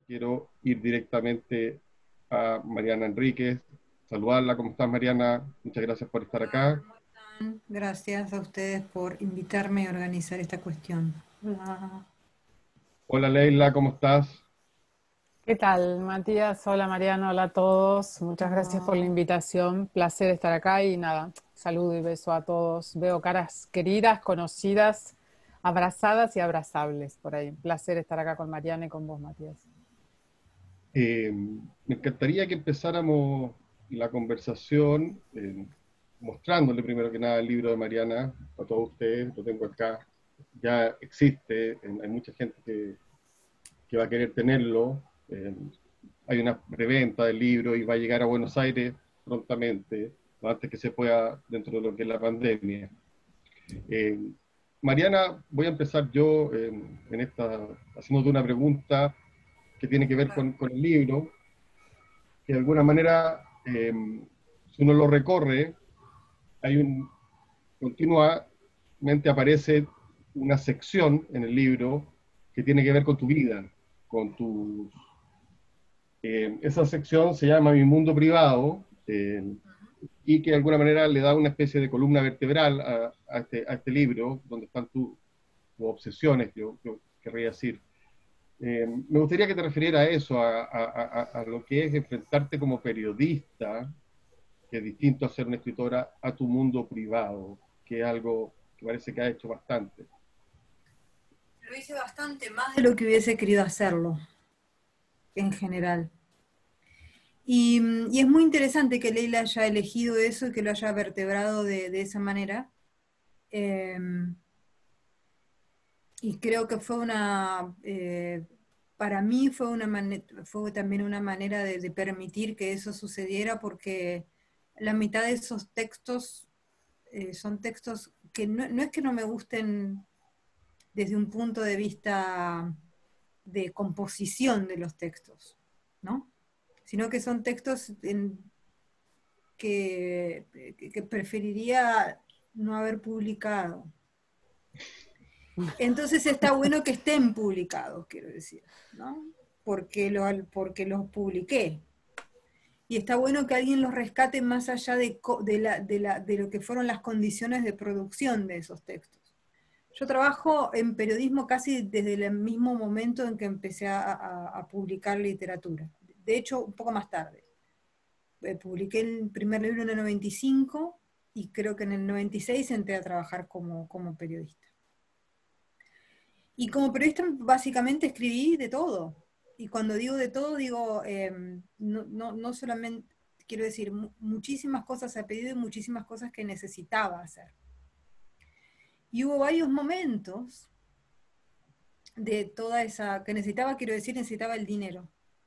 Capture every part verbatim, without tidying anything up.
quiero ir directamente a Mariana Enríquez, saludarla. ¿Cómo estás, Mariana? Muchas gracias por estar acá. Gracias a ustedes por invitarme a organizar esta cuestión. Hola. Hola, Leila, ¿cómo estás? ¿Qué tal, Matías? Hola, Mariano, hola a todos. Muchas gracias por la Hola. invitación. Placer estar acá y nada, saludo y beso a todos. Veo caras queridas, conocidas, abrazadas y abrazables por ahí. Placer estar acá con Mariana y con vos, Matías. Eh, Me encantaría que empezáramos la conversación eh, mostrándole primero que nada el libro de Mariana a todos ustedes. Lo tengo acá, ya existe, eh, hay mucha gente que, que va a querer tenerlo. Eh, hay una preventa del libro y va a llegar a Buenos Aires prontamente, antes que se pueda dentro de lo que es la pandemia. Eh, Mariana, voy a empezar yo eh, en esta, haciéndote una pregunta que tiene que ver con, con el libro, que de alguna manera, eh, si uno lo recorre, hay un, continuamente aparece una sección en el libro que tiene que ver con tu vida, con tus... Eh, esa sección se llama Mi Mundo Privado, eh, y que de alguna manera le da una especie de columna vertebral a, a, este, a este libro, donde están tus tu obsesiones, yo, yo querría decir. Eh, me gustaría que te refiriera a eso, a, a, a, a, lo que es enfrentarte como periodista, que es distinto a ser una escritora, a tu mundo privado, que es algo que parece que ha hecho bastante. Lo hice bastante más de lo que hubiese querido hacerlo, en general. Y, y es muy interesante que Leila haya elegido eso y que lo haya vertebrado de, de esa manera. Eh, y creo que fue una... Eh, para mí fue, una fue también una manera de, de permitir que eso sucediera, porque la mitad de esos textos eh, son textos que no, no es que no me gusten desde un punto de vista de composición de los textos, ¿no? Sino que son textos en, que, que preferiría no haber publicado. Entonces está bueno que estén publicados, quiero decir, ¿no? Porque, lo, porque los publiqué. Y está bueno que alguien los rescate más allá de, de, la, de, la, de lo que fueron las condiciones de producción de esos textos. Yo trabajo en periodismo casi desde el mismo momento en que empecé a, a, a publicar literatura. De hecho, un poco más tarde. Eh, publiqué el primer libro en el noventa y cinco y creo que en el noventa y seis entré a trabajar como, como periodista. Y como periodista básicamente escribí de todo. Y cuando digo de todo, digo, eh, no, no, no solamente, quiero decir, muchísimas cosas a pedido y muchísimas cosas que necesitaba hacer. Y hubo varios momentos de toda esa, que necesitaba, quiero decir, necesitaba el dinero.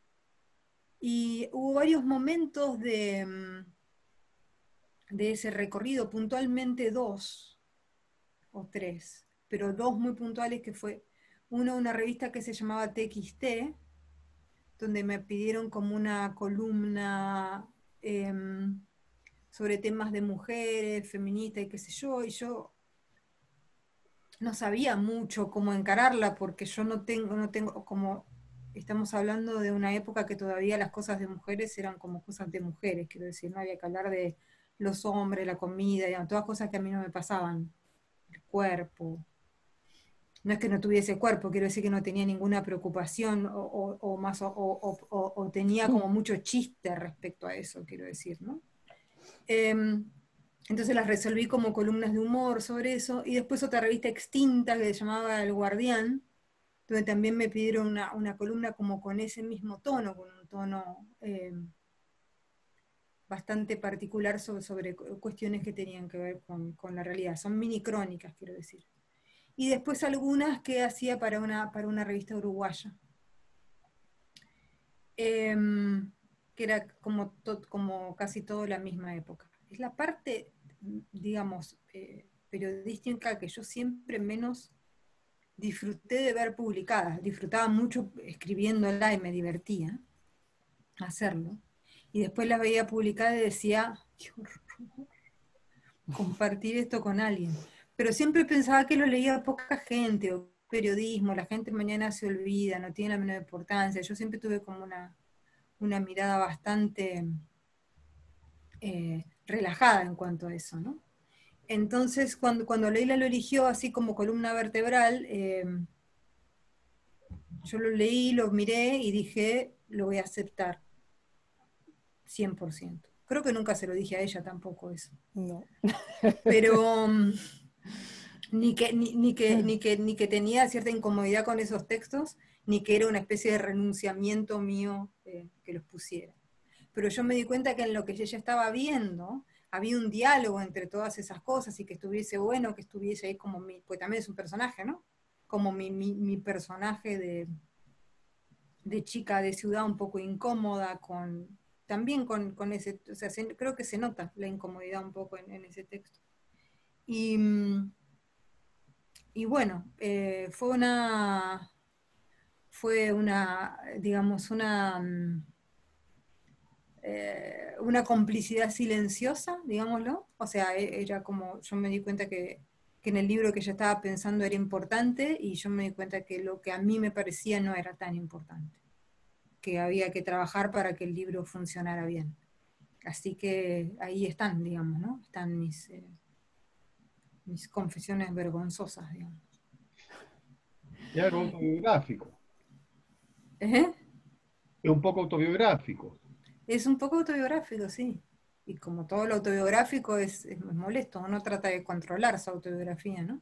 Y hubo varios momentos de, de ese recorrido, puntualmente dos o tres, pero dos muy puntuales, que fue uno, una revista que se llamaba T X T, donde me pidieron como una columna eh, sobre temas de mujeres, feministas y qué sé yo, y yo no sabía mucho cómo encararla, porque yo no tengo, no tengo, como estamos hablando de una época que todavía las cosas de mujeres eran como cosas de mujeres, quiero decir, no había que hablar de los hombres, la comida, digamos, todas cosas que a mí no me pasaban, el cuerpo. No es que no tuviese cuerpo, quiero decir que no tenía ninguna preocupación o, o, o más, o, o, o, o tenía como mucho chiste respecto a eso, quiero decir, ¿no? Eh, entonces las resolví como columnas de humor sobre eso, y después otra revista extinta que se llamaba El Guardián, donde también me pidieron una, una columna como con ese mismo tono, con un tono eh, bastante particular sobre, sobre cuestiones que tenían que ver con, con la realidad. Son mini crónicas, quiero decir. Y después algunas que hacía para una, para una revista uruguaya, eh, que era como, to, como casi toda la misma época. Es la parte, digamos, eh, periodística que yo siempre menos disfruté de ver publicadas. Disfrutaba mucho escribiéndola y me divertía hacerlo. Y después las veía publicadas y decía, qué horror compartir esto con alguien. Pero siempre pensaba que lo leía poca gente, o periodismo, la gente mañana se olvida, no tiene la menor importancia. Yo siempre tuve como una, una mirada bastante eh, relajada en cuanto a eso, ¿no? Entonces, cuando, cuando Leila lo eligió así como columna vertebral, eh, yo lo leí, lo miré y dije, lo voy a aceptar, cien por ciento. Creo que nunca se lo dije a ella tampoco eso. No. Pero um, ni, que, ni, ni, que, ni, que, ni que tenía cierta incomodidad con esos textos, ni que era una especie de renunciamiento mío eh, que los pusiera. Pero yo me di cuenta que en lo que ella estaba viendo, había un diálogo entre todas esas cosas y que estuviese bueno, que estuviese ahí como mi, pues también es un personaje, ¿no? Como mi, mi, mi personaje de, de chica de ciudad un poco incómoda, con, también con, con ese, o sea, se, creo que se nota la incomodidad un poco en, en ese texto. Y, y bueno, eh, fue una, fue una, digamos, una... Eh, una complicidad silenciosa, digámoslo. O sea, era como, yo me di cuenta que, que en el libro que ella estaba pensando era importante y yo me di cuenta que lo que a mí me parecía no era tan importante, que había que trabajar para que el libro funcionara bien. Así que ahí están, digamos, ¿no? Están mis, eh, mis confesiones vergonzosas, digamos. Y algo autobiográfico. ¿Eh? Es un poco autobiográfico. Es un poco autobiográfico, sí. Y como todo lo autobiográfico es, es molesto, uno trata de controlar su autobiografía, ¿no?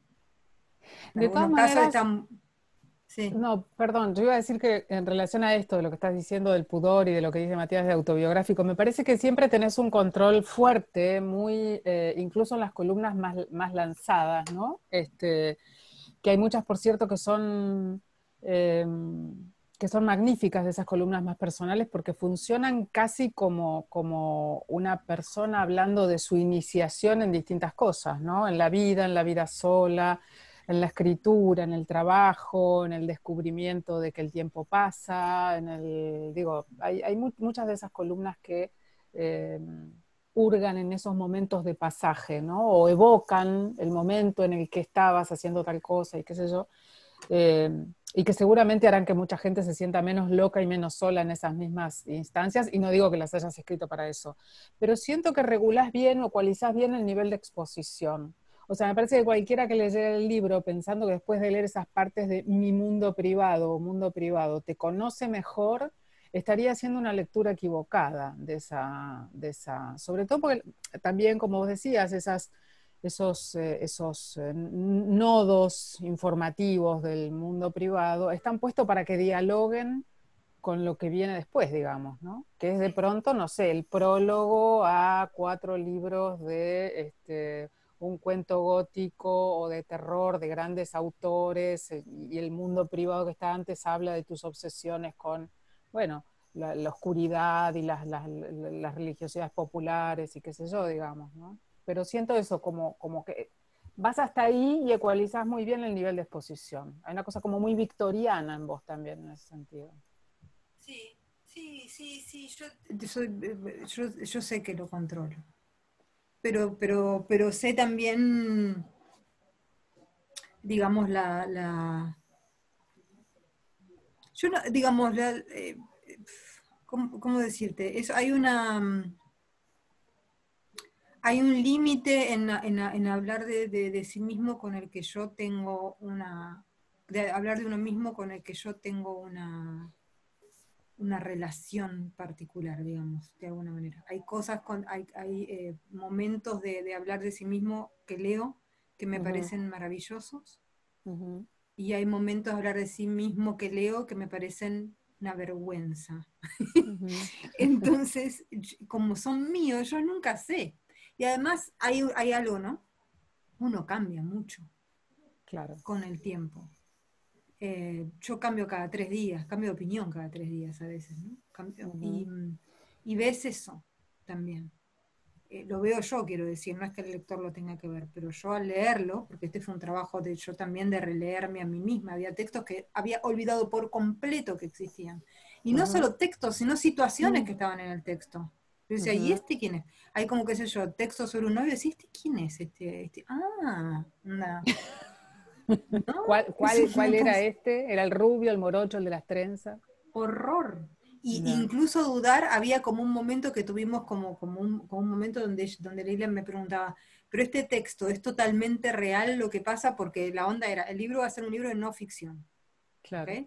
En De todas algunos casos maneras, están... Sí. no, perdón, yo iba a decir que en relación a esto, de lo que estás diciendo del pudor y de lo que dice Matías de autobiográfico, me parece que siempre tenés un control fuerte, muy, eh, incluso en las columnas más, más lanzadas, ¿no? Este, que hay muchas, por cierto, que son, eh, que son magníficas de esas columnas más personales porque funcionan casi como, como una persona hablando de su iniciación en distintas cosas, ¿no? En la vida, en la vida sola, en la escritura, en el trabajo, en el descubrimiento de que el tiempo pasa, en el, digo, hay, hay mu muchas de esas columnas que eh, hurgan en esos momentos de pasaje, ¿no? O evocan el momento en el que estabas haciendo tal cosa y qué sé yo, eh, y que seguramente harán que mucha gente se sienta menos loca y menos sola en esas mismas instancias, y no digo que las hayas escrito para eso, pero siento que regulás bien o ecualizás bien el nivel de exposición. O sea, me parece que cualquiera que leyera el libro pensando que después de leer esas partes de mi mundo privado o mundo privado te conoce mejor, estaría haciendo una lectura equivocada de esa, de esa, sobre todo porque también, como vos decías, esas, esos, eh, esos eh, nodos informativos del mundo privado están puestos para que dialoguen con lo que viene después, digamos, ¿no? Que es de pronto, no sé, el prólogo a cuatro libros de este, un cuento gótico o de terror de grandes autores, y el mundo privado que está antes habla de tus obsesiones con, bueno, la, la oscuridad y las, las, las religiosidades populares y qué sé yo, digamos, ¿no? Pero siento eso, como, como que vas hasta ahí y ecualizas muy bien el nivel de exposición. Hay una cosa como muy victoriana en vos también en ese sentido. Sí, sí, sí, sí, yo, yo, yo, yo sé que lo controlo. Pero, pero, pero sé también, digamos, la, la yo no, digamos, la, eh, ¿cómo, cómo decirte? Eso, hay una, hay un límite en, en, en hablar de, de, de sí mismo con el que yo tengo una, de hablar de uno mismo con el que yo tengo una, una relación particular, digamos, de alguna manera. Hay cosas, con, hay, hay eh, momentos de, de hablar de sí mismo que leo que me uh-huh. parecen maravillosos, uh-huh. y hay momentos de hablar de sí mismo que leo que me parecen una vergüenza. Uh-huh. Entonces, como son míos, yo nunca sé. Y además hay, hay algo, ¿no? Uno cambia mucho, claro, con el tiempo. Eh, yo cambio cada tres días, cambio de opinión cada tres días a veces, ¿no? Cambio, uh-huh. y, y ves eso también. Eh, lo veo yo, quiero decir, no es que el lector lo tenga que ver, pero yo al leerlo, porque este fue un trabajo de yo también de releerme a mí misma, había textos que había olvidado por completo que existían. Y no uh-huh. solo textos, sino situaciones uh-huh. que estaban en el texto. Yo decía, uh-huh. ¿y este quién es? Hay como, qué sé yo, texto sobre un novio, y decís, ¿este quién es? Este, este? Ah, no. ¿no? ¿Cuál, cuál, Eso cuál me era pasó. este? ¿Era el rubio, el morocho, el de las trenzas? Horror. Y No, incluso dudar, había como un momento que tuvimos como, como, un, como un momento donde, donde Leila me preguntaba, pero este texto es totalmente real lo que pasa, porque la onda era, el libro va a ser un libro de no ficción, ¿ok? claro.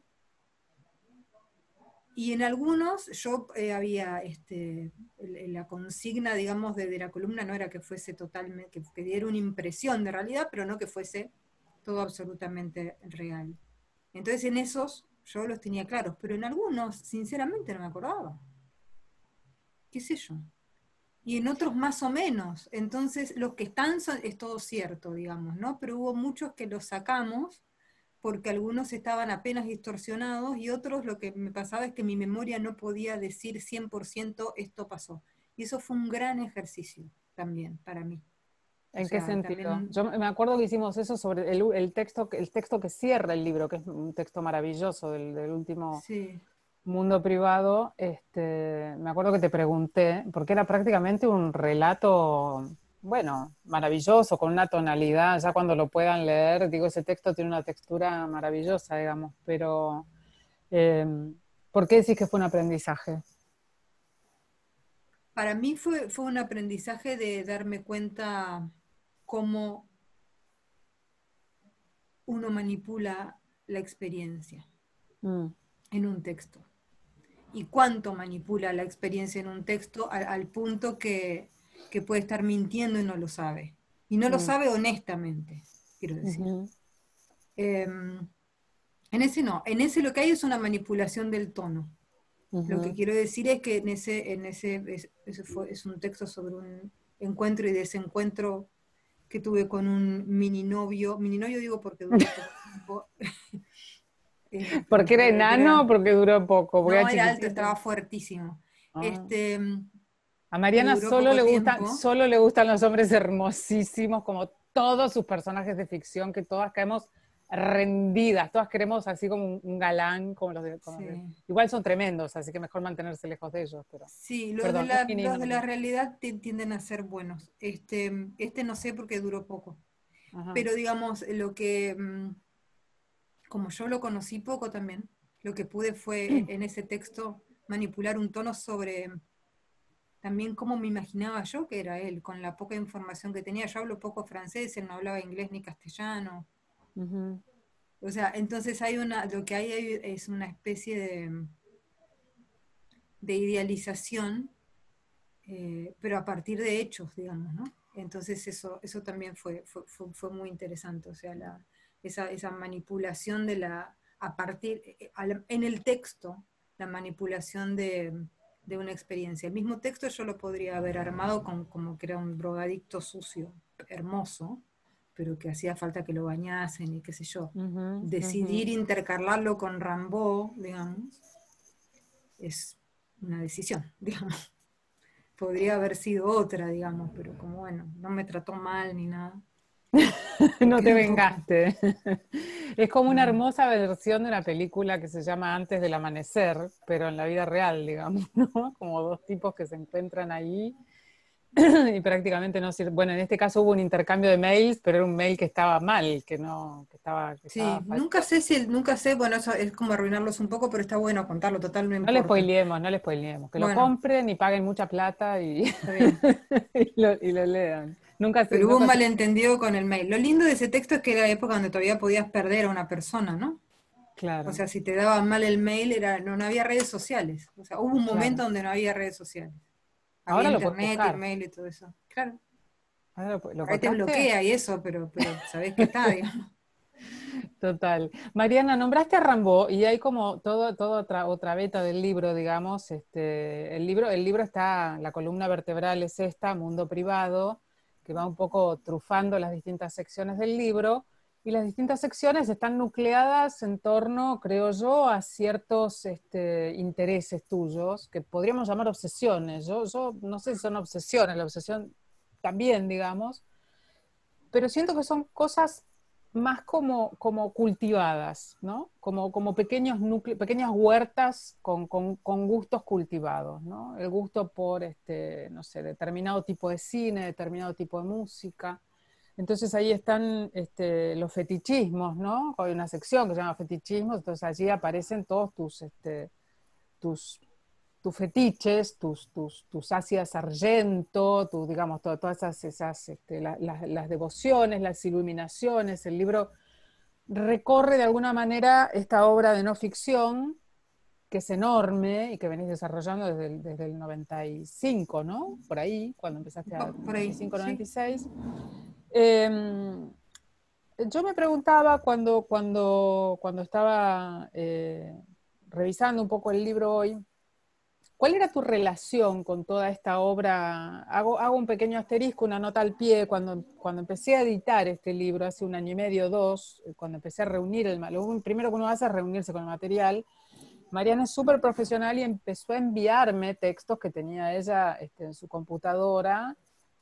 Y en algunos yo eh, había, este, el- la consigna, digamos, de, de la columna no era que fuese totalmente, que, que diera una impresión de realidad, pero no que fuese todo absolutamente real. Entonces en esos yo los tenía claros, pero en algunos, sinceramente, no me acordaba. ¿Qué sé yo? Y en otros más o menos. Entonces, los que están son, es todo cierto, digamos, ¿no? Pero hubo muchos que los sacamos porque algunos estaban apenas distorsionados y otros lo que me pasaba es que mi memoria no podía decir cien por ciento esto pasó. Y eso fue un gran ejercicio también para mí. O ¿En qué sea, sentido? también, Yo me acuerdo que hicimos eso sobre el, el texto, que- el texto que cierra el libro, que es un texto maravilloso del, del último sí, Mundo Privado. Este, me acuerdo que te pregunté, porque era prácticamente un relato, bueno, maravilloso, con una tonalidad, ya cuando lo puedan leer, digo, ese texto tiene una textura maravillosa, digamos, pero eh, ¿por qué decís que fue un aprendizaje? para mí fue, fue un aprendizaje de darme cuenta cómo uno manipula la experiencia Mm, en un texto. Y cuánto manipula la experiencia en un texto al, al punto que, que, puede estar mintiendo y no lo sabe. Y no lo mm, sabe honestamente, quiero decir. ujú, Eh, en ese no, en ese lo que hay es una manipulación del tono. Lo que ujú. quiero decir es que en ese, en ese, es, ese fue, es un texto sobre un encuentro y desencuentro que tuve con un mini novio. Mini novio digo porque duró poco tiempo. eh, pero, ¿Porque era pero, pero enano o porque duró poco? Porque no era era alto, chiquitito. estaba fuertísimo. Ah. Este, A pero Mariana duró solo poco le gustan, tiempo. solo le gustan los hombres hermosísimos, como todos sus personajes de ficción, que todas caemos rendidas, todas queremos así como un, un galán, como los de, como de- Sí, igual son tremendos, así que mejor mantenerse lejos de ellos, pero, sí, los de perdón, un la, mini los de la novio. realidad ti- tienden a ser buenos. Este, este no sé porque duró poco. Ajá. Pero digamos, lo que, mm, como yo lo conocí poco también, lo que pude fue en, en ese texto manipular un tono sobre también cómo me imaginaba yo que era él, con la poca información que tenía. Yo hablo poco francés, él no hablaba inglés ni castellano. Ujú. O sea, entonces hay una, lo que hay ahí es una especie de, de idealización, eh, pero a partir de hechos, digamos, ¿no? Entonces eso, eso también fue, fue, fue, fue muy interesante, o sea, la, esa, esa manipulación de la, a partir, eh, al- en el texto, la manipulación de, de una experiencia. El mismo texto yo lo podría haber armado con, como que era un drogadicto sucio, hermoso, pero que hacía falta que lo bañasen y qué sé yo. Ujú, Decidir ujú. intercalarlo con Rambo, digamos, es una decisión, digamos. Podría haber sido otra, digamos, pero como bueno, no me trató mal ni nada. Me No te quedé un poco. vengaste. Es como una No. hermosa versión de una película que se llama Antes del Amanecer, pero en la vida real, digamos, ¿no? Como dos tipos que se encuentran ahí y prácticamente no sirve. Bueno, en este caso hubo un intercambio de mails, pero era un mail que estaba mal, que no, que estaba, que estaba Sí, nunca falto. sé si, el- nunca sé, bueno, eso es como arruinarlos un poco, pero está bueno contarlo, total, no No le importa. spoileemos, no le spoileemos, que lo Bueno, compren y paguen mucha plata y, está bien. y, lo, y lo lean. Nunca se, Pero hubo un nunca se- malentendido con el mail. Lo lindo de ese texto es que era la época donde todavía podías perder a una persona, ¿no? O Claro, sea, si te daban mal el mail, era, no, no había redes sociales. O sea, hubo un momento claro. donde no había redes sociales. Había Ahora lo puedes internet y el buscar. mail y todo eso. Claro, Ahora lo, pu- ¿lo por ahí te encontraste? bloquea y eso, pero, pero sabés que está, digamos. Total. Mariana, nombraste a Rambo y hay como todo, todo otra, otra beta del libro, digamos. Este, el libro, el libro está, la columna vertebral es esta, Mundo Privado, que va un poco trufando las distintas secciones del libro, y las distintas secciones están nucleadas en torno, creo yo, a ciertos este, intereses tuyos, que podríamos llamar obsesiones. Yo, yo no sé si son obsesiones, la obsesión también, digamos, pero siento que son cosas más como, como cultivadas, ¿no? Como, como pequeños núcleos, pequeñas huertas con, con, con gustos cultivados, ¿no? El gusto por, este, no sé, determinado tipo de cine, determinado tipo de música. Entonces ahí están este, los fetichismos, ¿no? Hay una sección que se llama fetichismos, entonces allí aparecen todos tus, este, tus, tus fetiches, tus, tus, tus ácidas argento, tu, digamos, to, todas esas, esas este, la, la, las devociones, las iluminaciones. El libro recorre de alguna manera esta obra de no ficción, que es enorme y que venís desarrollando desde el, desde el noventa y cinco, ¿no? Por ahí, cuando empezaste a Por ahí, noventa y cinco, noventa y seis. sí. Eh, yo me preguntaba cuando, cuando, cuando estaba eh, revisando un poco el libro hoy, ¿cuál era tu relación con toda esta obra? Hago, hago un pequeño asterisco, una nota al pie, cuando, cuando empecé a editar este libro, hace un año y medio, dos, cuando empecé a reunir, el, lo primero que uno hace es reunirse con el material. Mariana es súper profesional y empezó a enviarme textos que tenía ella este, en su computadora,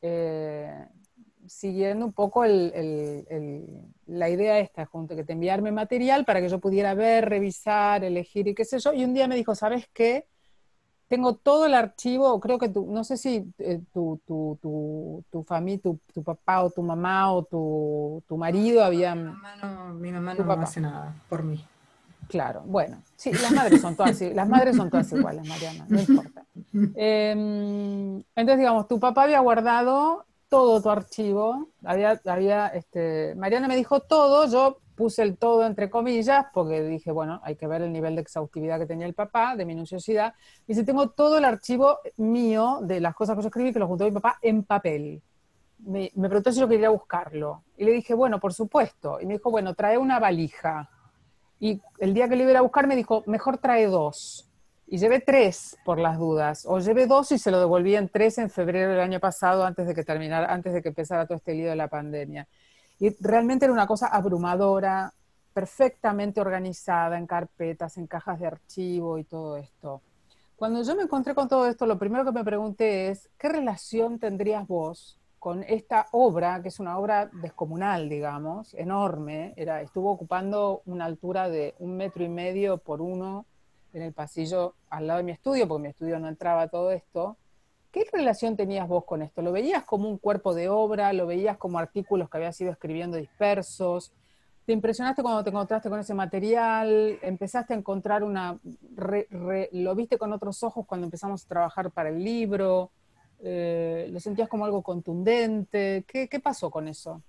eh, siguiendo un poco el, el, el, la idea esta, junto que te enviarme material para que yo pudiera ver, revisar, elegir y qué sé yo. Y un día me dijo, ¿sabes qué? Tengo todo el archivo, creo que tú, no sé si eh, tu, tu, tu, tu familia, tu, tu papá o tu mamá o tu, tu marido habían... Mi mamá no, mi mamá Tu no papá. hace nada por mí. Claro, bueno, sí, las madres son todas, las madres son todas iguales, Mariana, no importa. Eh, entonces, digamos, tu papá había guardado todo tu archivo, había, había, este, Mariana me dijo todo, yo puse el todo entre comillas, porque dije, bueno, hay que ver el nivel de exhaustividad que tenía el papá, de minuciosidad, y si tengo todo el archivo mío de las cosas que yo escribí, que lo juntó mi papá en papel. Me, me preguntó si yo quería buscarlo, y le dije, bueno, por supuesto, y me dijo, bueno, trae una valija. Y el día que le iba a buscar me dijo, mejor trae dos. Y llevé tres por las dudas. O llevé dos y se lo devolví en tres en febrero del año pasado, antes de que terminara, antes de que empezara todo este lío de la pandemia. Y realmente era una cosa abrumadora, perfectamente organizada en carpetas, en cajas de archivo y todo esto. Cuando yo me encontré con todo esto, lo primero que me pregunté es, ¿qué relación tendrías vos con esta obra, que es una obra descomunal, digamos, enorme? Era, estuvo ocupando una altura de un metro y medio por uno en el pasillo al lado de mi estudio, porque mi estudio no entraba a todo esto. ¿Qué relación tenías vos con esto? ¿Lo veías como un cuerpo de obra? ¿Lo veías como artículos que habías ido escribiendo dispersos? ¿Te impresionaste cuando te encontraste con ese material? ¿Empezaste a encontrar una... Re, re, ¿Lo viste con otros ojos cuando empezamos a trabajar para el libro? Eh, ¿Lo sentías como algo contundente? ¿Qué, qué pasó con eso?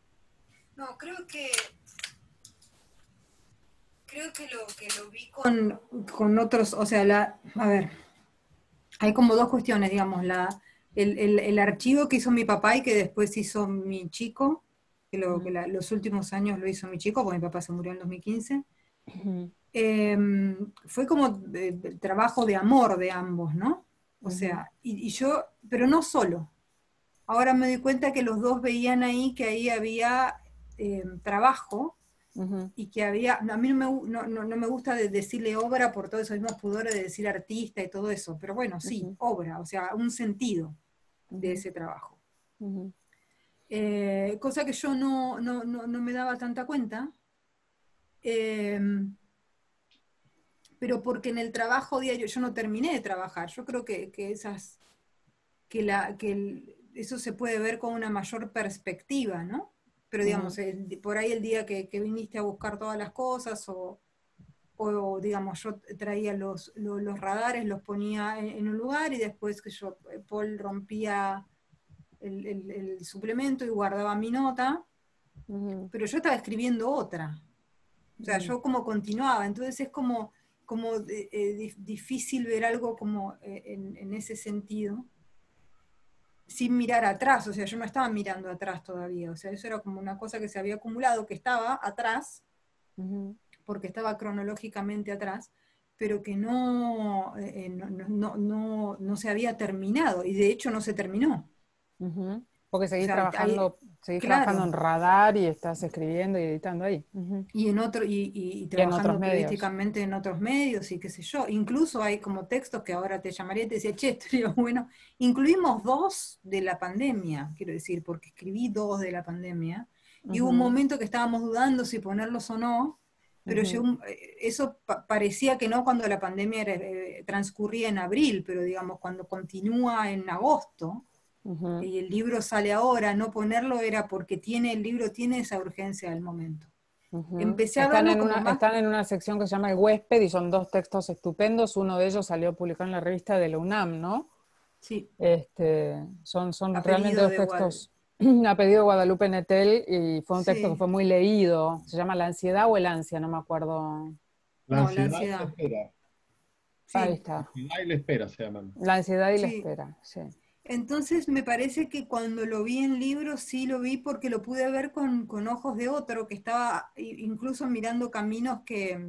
No, creo que creo que lo que lo vi con, con otros, o sea, la, a ver, hay como dos cuestiones, digamos, la, el, el, el archivo que hizo mi papá y que después hizo mi chico, que, lo, que la, los últimos años lo hizo mi chico, porque mi papá se murió en dos mil quince. Uh-huh. Eh, fue como de, de, trabajo de amor de ambos, ¿no? O uh-huh. sea, y, y yo, pero no solo. Ahora me doy cuenta que los dos veían ahí que ahí había eh, trabajo, uh-huh. y que había, a mí no me, no, no, no me gusta de decirle obra por todos esos mismos pudores de decir artista y todo eso, pero bueno, sí, uh-huh. obra, o sea, un sentido uh-huh. de ese trabajo. Uh-huh. Eh, cosa que yo no, no, no, no me daba tanta cuenta, eh, pero porque en el trabajo diario, yo no terminé de trabajar, yo creo que, que esas, que, la, que el, eso se puede ver con una mayor perspectiva, ¿no? Pero digamos, uh-huh. el, por ahí el día que, que viniste a buscar todas las cosas, o, o digamos, yo traía los, los, los radares, los ponía en, en, un lugar, y después que yo, Paul rompía el, el, el suplemento y guardaba mi nota, uh-huh. pero yo estaba escribiendo otra. O sea, uh-huh. yo como continuaba, entonces es como, como eh, eh, difícil ver algo como eh, en, en ese sentido, sin mirar atrás, o sea, yo no estaba mirando atrás todavía, o sea, eso era como una cosa que se había acumulado, que estaba atrás, uh-huh. porque estaba cronológicamente atrás, pero que no, eh, no, no, no, no se había terminado, y de hecho no se terminó. Uh-huh. Porque seguís, o sea, trabajando, hay, seguís claro. trabajando en Radar y estás escribiendo y editando ahí. Uh-huh. Y en otro, y, y, y trabajando y en periodísticamente en otros medios y qué sé yo. Incluso hay como textos que ahora te llamaría y te decía, che, estaría bueno. Incluimos dos de la pandemia, quiero decir, porque escribí dos de la pandemia. Uh-huh. Y hubo un momento que estábamos dudando si ponerlos o no, pero uh-huh. llegó, eso pa- parecía que no cuando la pandemia era, eh, transcurría en abril, pero digamos cuando continúa en agosto. Uh-huh. Y el libro sale ahora, no ponerlo era porque tiene, el libro tiene esa urgencia del momento. Uh-huh. Empecé a Están, verlo en como una, más... están en una sección que se llama El Huésped y son dos textos estupendos. Uno de ellos salió publicado en la revista de la UNAM, ¿no? Sí, Este, son, son a realmente pedido dos de Guadalupe. textos. Ha pedido Guadalupe Nettel y fue un texto que Sí, fue muy leído. Se llama La ansiedad o el ansia, no me acuerdo. La no, la ansiedad y la ansiedad. espera. Ahí Sí, La está. ansiedad y la espera se llaman. La ansiedad y la sí. espera, sí. Entonces me parece que cuando lo vi en libro, sí lo vi porque lo pude ver con, con ojos de otro, que estaba incluso mirando caminos que,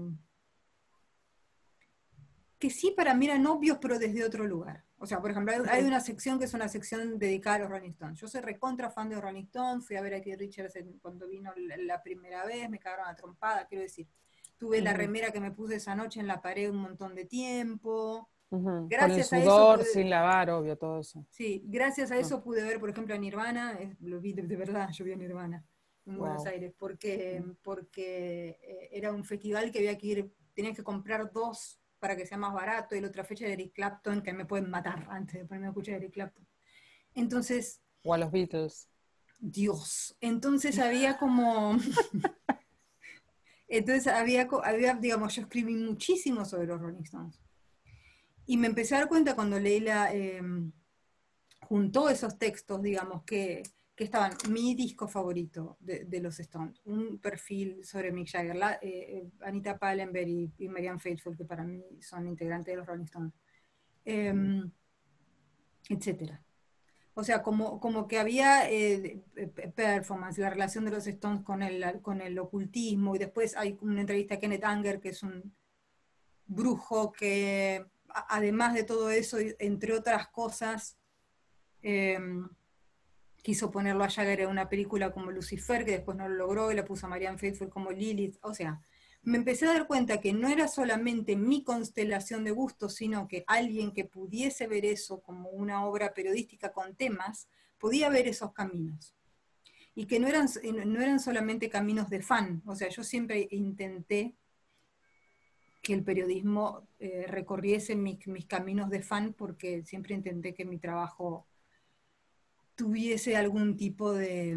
que sí para mí eran obvios, pero desde otro lugar. O sea, por ejemplo, hay, hay una sección que es una sección dedicada a los Rolling Stones. Yo soy recontra fan de los Rolling Stones, fui a ver a Keith Richards cuando vino la, la primera vez, me cagaron a trompada, quiero decir. Tuve uh-huh. la remera que me puse esa noche en la pared un montón de tiempo. Uh-huh. Gracias Con el a eso sudor, pude, sin lavar, obvio, todo eso. Sí, gracias a eso uh-huh. pude ver, por ejemplo, a Nirvana, eh, lo vi de, de, verdad, yo vi a Nirvana en wow. Buenos Aires, porque, uh-huh. porque eh, era un festival que había que ir, tenías que comprar dos para que sea más barato, y la otra fecha de Eric Clapton, que me pueden matar antes de ponerme a escuchar a Eric Clapton. Entonces... O a los Beatles. Dios, entonces había como... entonces había, había, digamos, yo escribí muchísimo sobre los Rolling Stones. Y me empecé a dar cuenta cuando leí la... Eh, juntó esos textos, digamos, que, que estaban mi disco favorito de, de los Stones, un perfil sobre Mick Jagger, la, eh, Anita Pallenberg y, y Marianne Faithfull, que para mí son integrantes de los Rolling Stones, eh, etcétera. O sea, como, como que había eh, performance, la relación de los Stones con el, con el ocultismo, y después hay una entrevista a Kenneth Anger, que es un brujo que, además de todo eso, entre otras cosas, eh, quiso ponerlo a Jagger en una película como Lucifer, que después no lo logró, y la puso a Marianne Faithfull como Lilith. O sea, me empecé a dar cuenta que no era solamente mi constelación de gustos, sino que alguien que pudiese ver eso como una obra periodística con temas, podía ver esos caminos. Y que no eran, no eran solamente caminos de fan. O sea, yo siempre intenté que el periodismo eh, recorriese mis, mis caminos de fan, porque siempre intenté que mi trabajo tuviese algún tipo de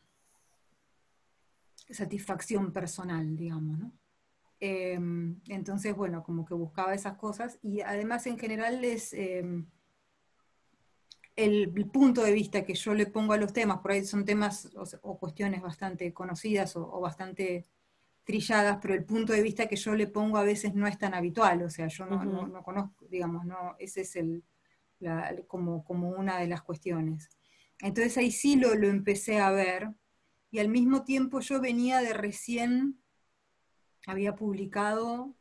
satisfacción personal, digamos, ¿no? Eh, entonces, bueno, como que buscaba esas cosas, y además en general es eh, el, el punto de vista que yo le pongo a los temas, por ahí son temas o, o cuestiones bastante conocidas o, o bastante trilladas, pero el punto de vista que yo le pongo a veces no es tan habitual, o sea, yo no, uh-huh. no, no conozco, digamos, no, ese es el, la, como, como una de las cuestiones. Entonces ahí sí lo, lo empecé a ver, y al mismo tiempo yo venía de recién, había publicado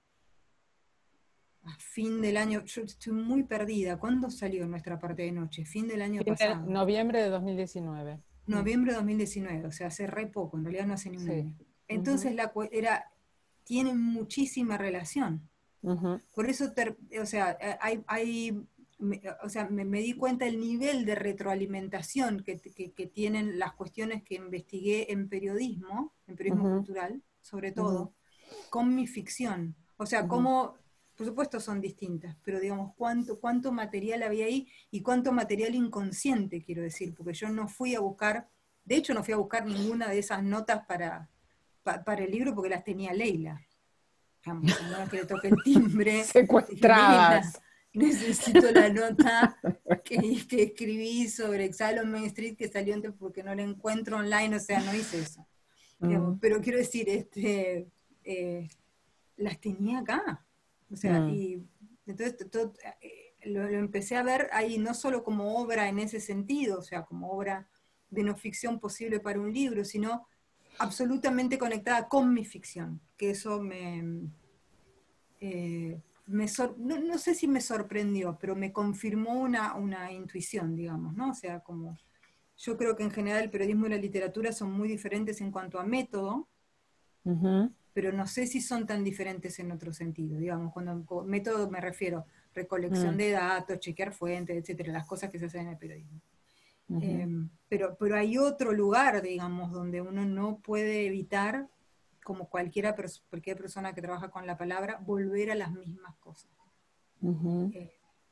a fin del año, yo estoy muy perdida, ¿cuándo salió nuestra parte de noche? Fin del año fin pasado. De noviembre de dos mil diecinueve. Noviembre de dos mil diecinueve, o sea, hace re poco, en realidad no hace ni un sí. año. Entonces uh-huh. la, era, tienen muchísima relación. Uh-huh. Por eso, ter, o sea, hay... hay Me, o sea, me, me di cuenta el nivel de retroalimentación que, que, que tienen las cuestiones que investigué en periodismo, en periodismo uh-huh. cultural, sobre todo, uh-huh. con mi ficción. O sea, uh-huh. cómo, por supuesto son distintas, pero digamos, cuánto, cuánto material había ahí y cuánto material inconsciente, quiero decir, porque yo no fui a buscar, de hecho no fui a buscar ninguna de esas notas para, pa, para el libro porque las tenía Leila. Digamos, una vez que le toqué el timbre, secuestradas. Dije, necesito la nota que, que escribí sobre Exile on Main Street, que salió antes porque no la encuentro online, o sea, no hice eso. Uh-huh. Digamos, pero quiero decir, este, eh, las tenía acá. O sea, uh-huh. y entonces todo, eh, lo, lo empecé a ver ahí no solo como obra en ese sentido, o sea, como obra de no ficción posible para un libro, sino absolutamente conectada con mi ficción, que eso me... Eh, Me sor, no, no sé si me sorprendió, pero me confirmó una, una intuición, digamos, ¿no? O sea, como yo creo que en general el periodismo y la literatura son muy diferentes en cuanto a método, uh-huh. pero no sé si son tan diferentes en otro sentido, digamos, cuando con método me refiero recolección uh-huh. de datos, chequear fuentes, etcétera, las cosas que se hacen en el periodismo. Uh-huh. Eh, pero, pero hay otro lugar, digamos, donde uno no puede evitar, como cualquiera, cualquier persona que trabaja con la palabra, volver a las mismas cosas. Uh-huh. Eh,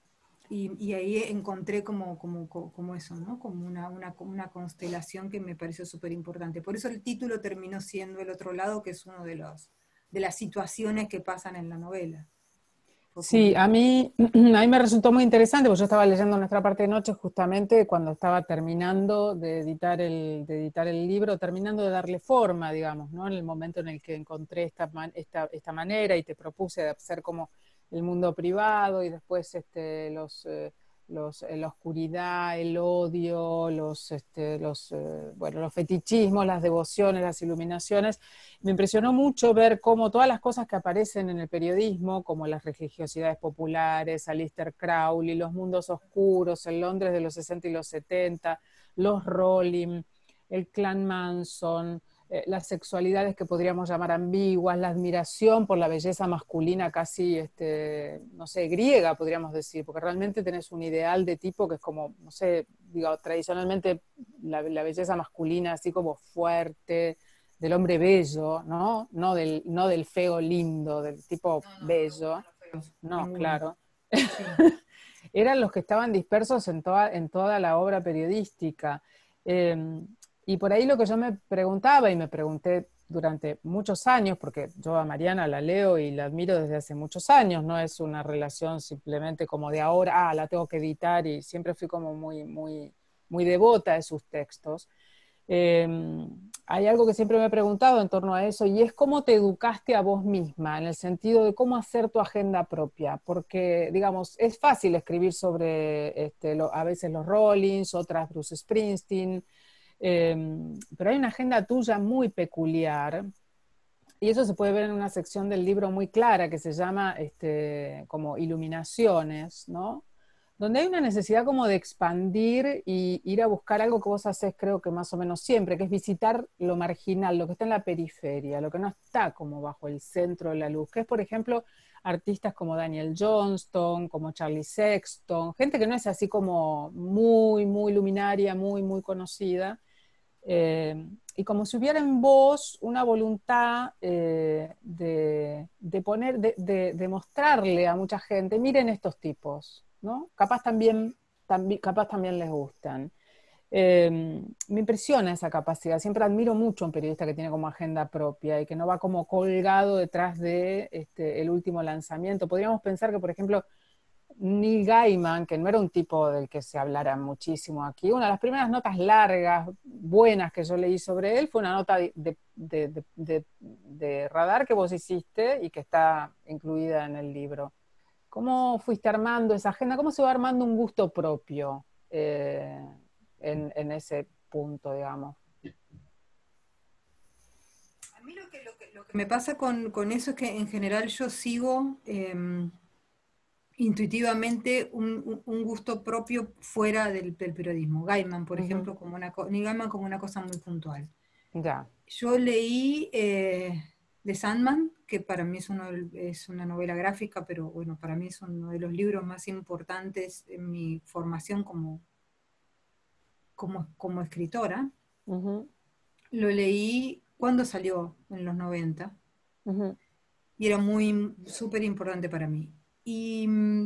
y, y ahí encontré como, como, como eso, ¿no? Como una, una, una constelación que me pareció súper importante. Por eso el título terminó siendo El otro lado, que es uno de, los, de las situaciones que pasan en la novela. Fue Sí, como... a mí, a mí me resultó muy interesante, porque yo estaba leyendo Nuestra parte de noche justamente cuando estaba terminando de editar el, de editar el libro, terminando de darle forma, digamos, ¿no? En el momento en el que encontré esta, man, esta, esta manera y te propuse de hacer como el mundo privado y después este, los, eh, los, eh, la oscuridad, el odio, los, este, los, eh, bueno, los fetichismos, las devociones, las iluminaciones. Me impresionó mucho ver cómo todas las cosas que aparecen en el periodismo, como las religiosidades populares, Aleister Crowley, los mundos oscuros, el Londres de los sesenta y los setenta, los Rowling, el clan Manson, eh, las sexualidades que podríamos llamar ambiguas, la admiración por la belleza masculina casi, este, no sé, griega podríamos decir, porque realmente tenés un ideal de tipo que es como, no sé, digo, tradicionalmente la, la belleza masculina así como fuerte, del hombre bello, ¿no? No del, no del feo lindo, del tipo No, no, no me bello. gustan los feos, No, ninguno. claro. Sí. Eran los que estaban dispersos en toda, en toda la obra periodística. Eh, y por ahí lo que yo me preguntaba, y me pregunté durante muchos años, porque yo a Mariana la leo y la admiro desde hace muchos años, no es una relación simplemente como de ahora, ah, la tengo que editar, y siempre fui como muy, muy, muy devota de sus textos. Eh, hay algo que siempre me he preguntado en torno a eso y es cómo te educaste a vos misma, en el sentido de cómo hacer tu agenda propia, porque, digamos, es fácil escribir sobre este, lo, a veces los Rollins, otras Bruce Springsteen, eh, pero hay una agenda tuya muy peculiar y eso se puede ver en una sección del libro muy clara que se llama este, como Iluminaciones, ¿no? Donde hay una necesidad como de expandir y ir a buscar algo que vos haces creo que más o menos siempre, que es visitar lo marginal, lo que está en la periferia, lo que no está como bajo el centro de la luz, que es por ejemplo artistas como Daniel Johnston, como Charlie Sexton, gente que no es así como muy, muy luminaria, muy, muy conocida, eh, y como si hubiera en vos una voluntad eh, de, de, poner, de, de, de mostrarle a mucha gente, miren estos tipos, ¿no? Capaz también, tambi, capaz también les gustan. Eh, me impresiona esa capacidad, siempre admiro mucho a un periodista que tiene como agenda propia y que no va como colgado detrás de este, el último lanzamiento. Podríamos pensar que, por ejemplo, Neil Gaiman, que no era un tipo del que se hablara muchísimo aquí, una de las primeras notas largas, buenas que yo leí sobre él fue una nota de, de, de, de, de Radar que vos hiciste y que está incluida en el libro. ¿Cómo fuiste armando esa agenda? ¿Cómo se va armando un gusto propio eh, en, en ese punto, digamos? A mí lo que, lo que, lo que me pasa con, con eso es que en general yo sigo... Eh, intuitivamente un, un, un gusto propio fuera del, del periodismo. Gaiman, por Uh -huh. ejemplo, como una, ni Gaiman como una cosa muy puntual. Ya. Yo leí eh, The Sandman, que para mí es, uno, es una novela gráfica, pero bueno, para mí es uno de los libros más importantes en mi formación como, como, como escritora. Uh -huh. Lo leí cuando salió, en los noventa, Uh -huh. y era muy, súper importante para mí. Y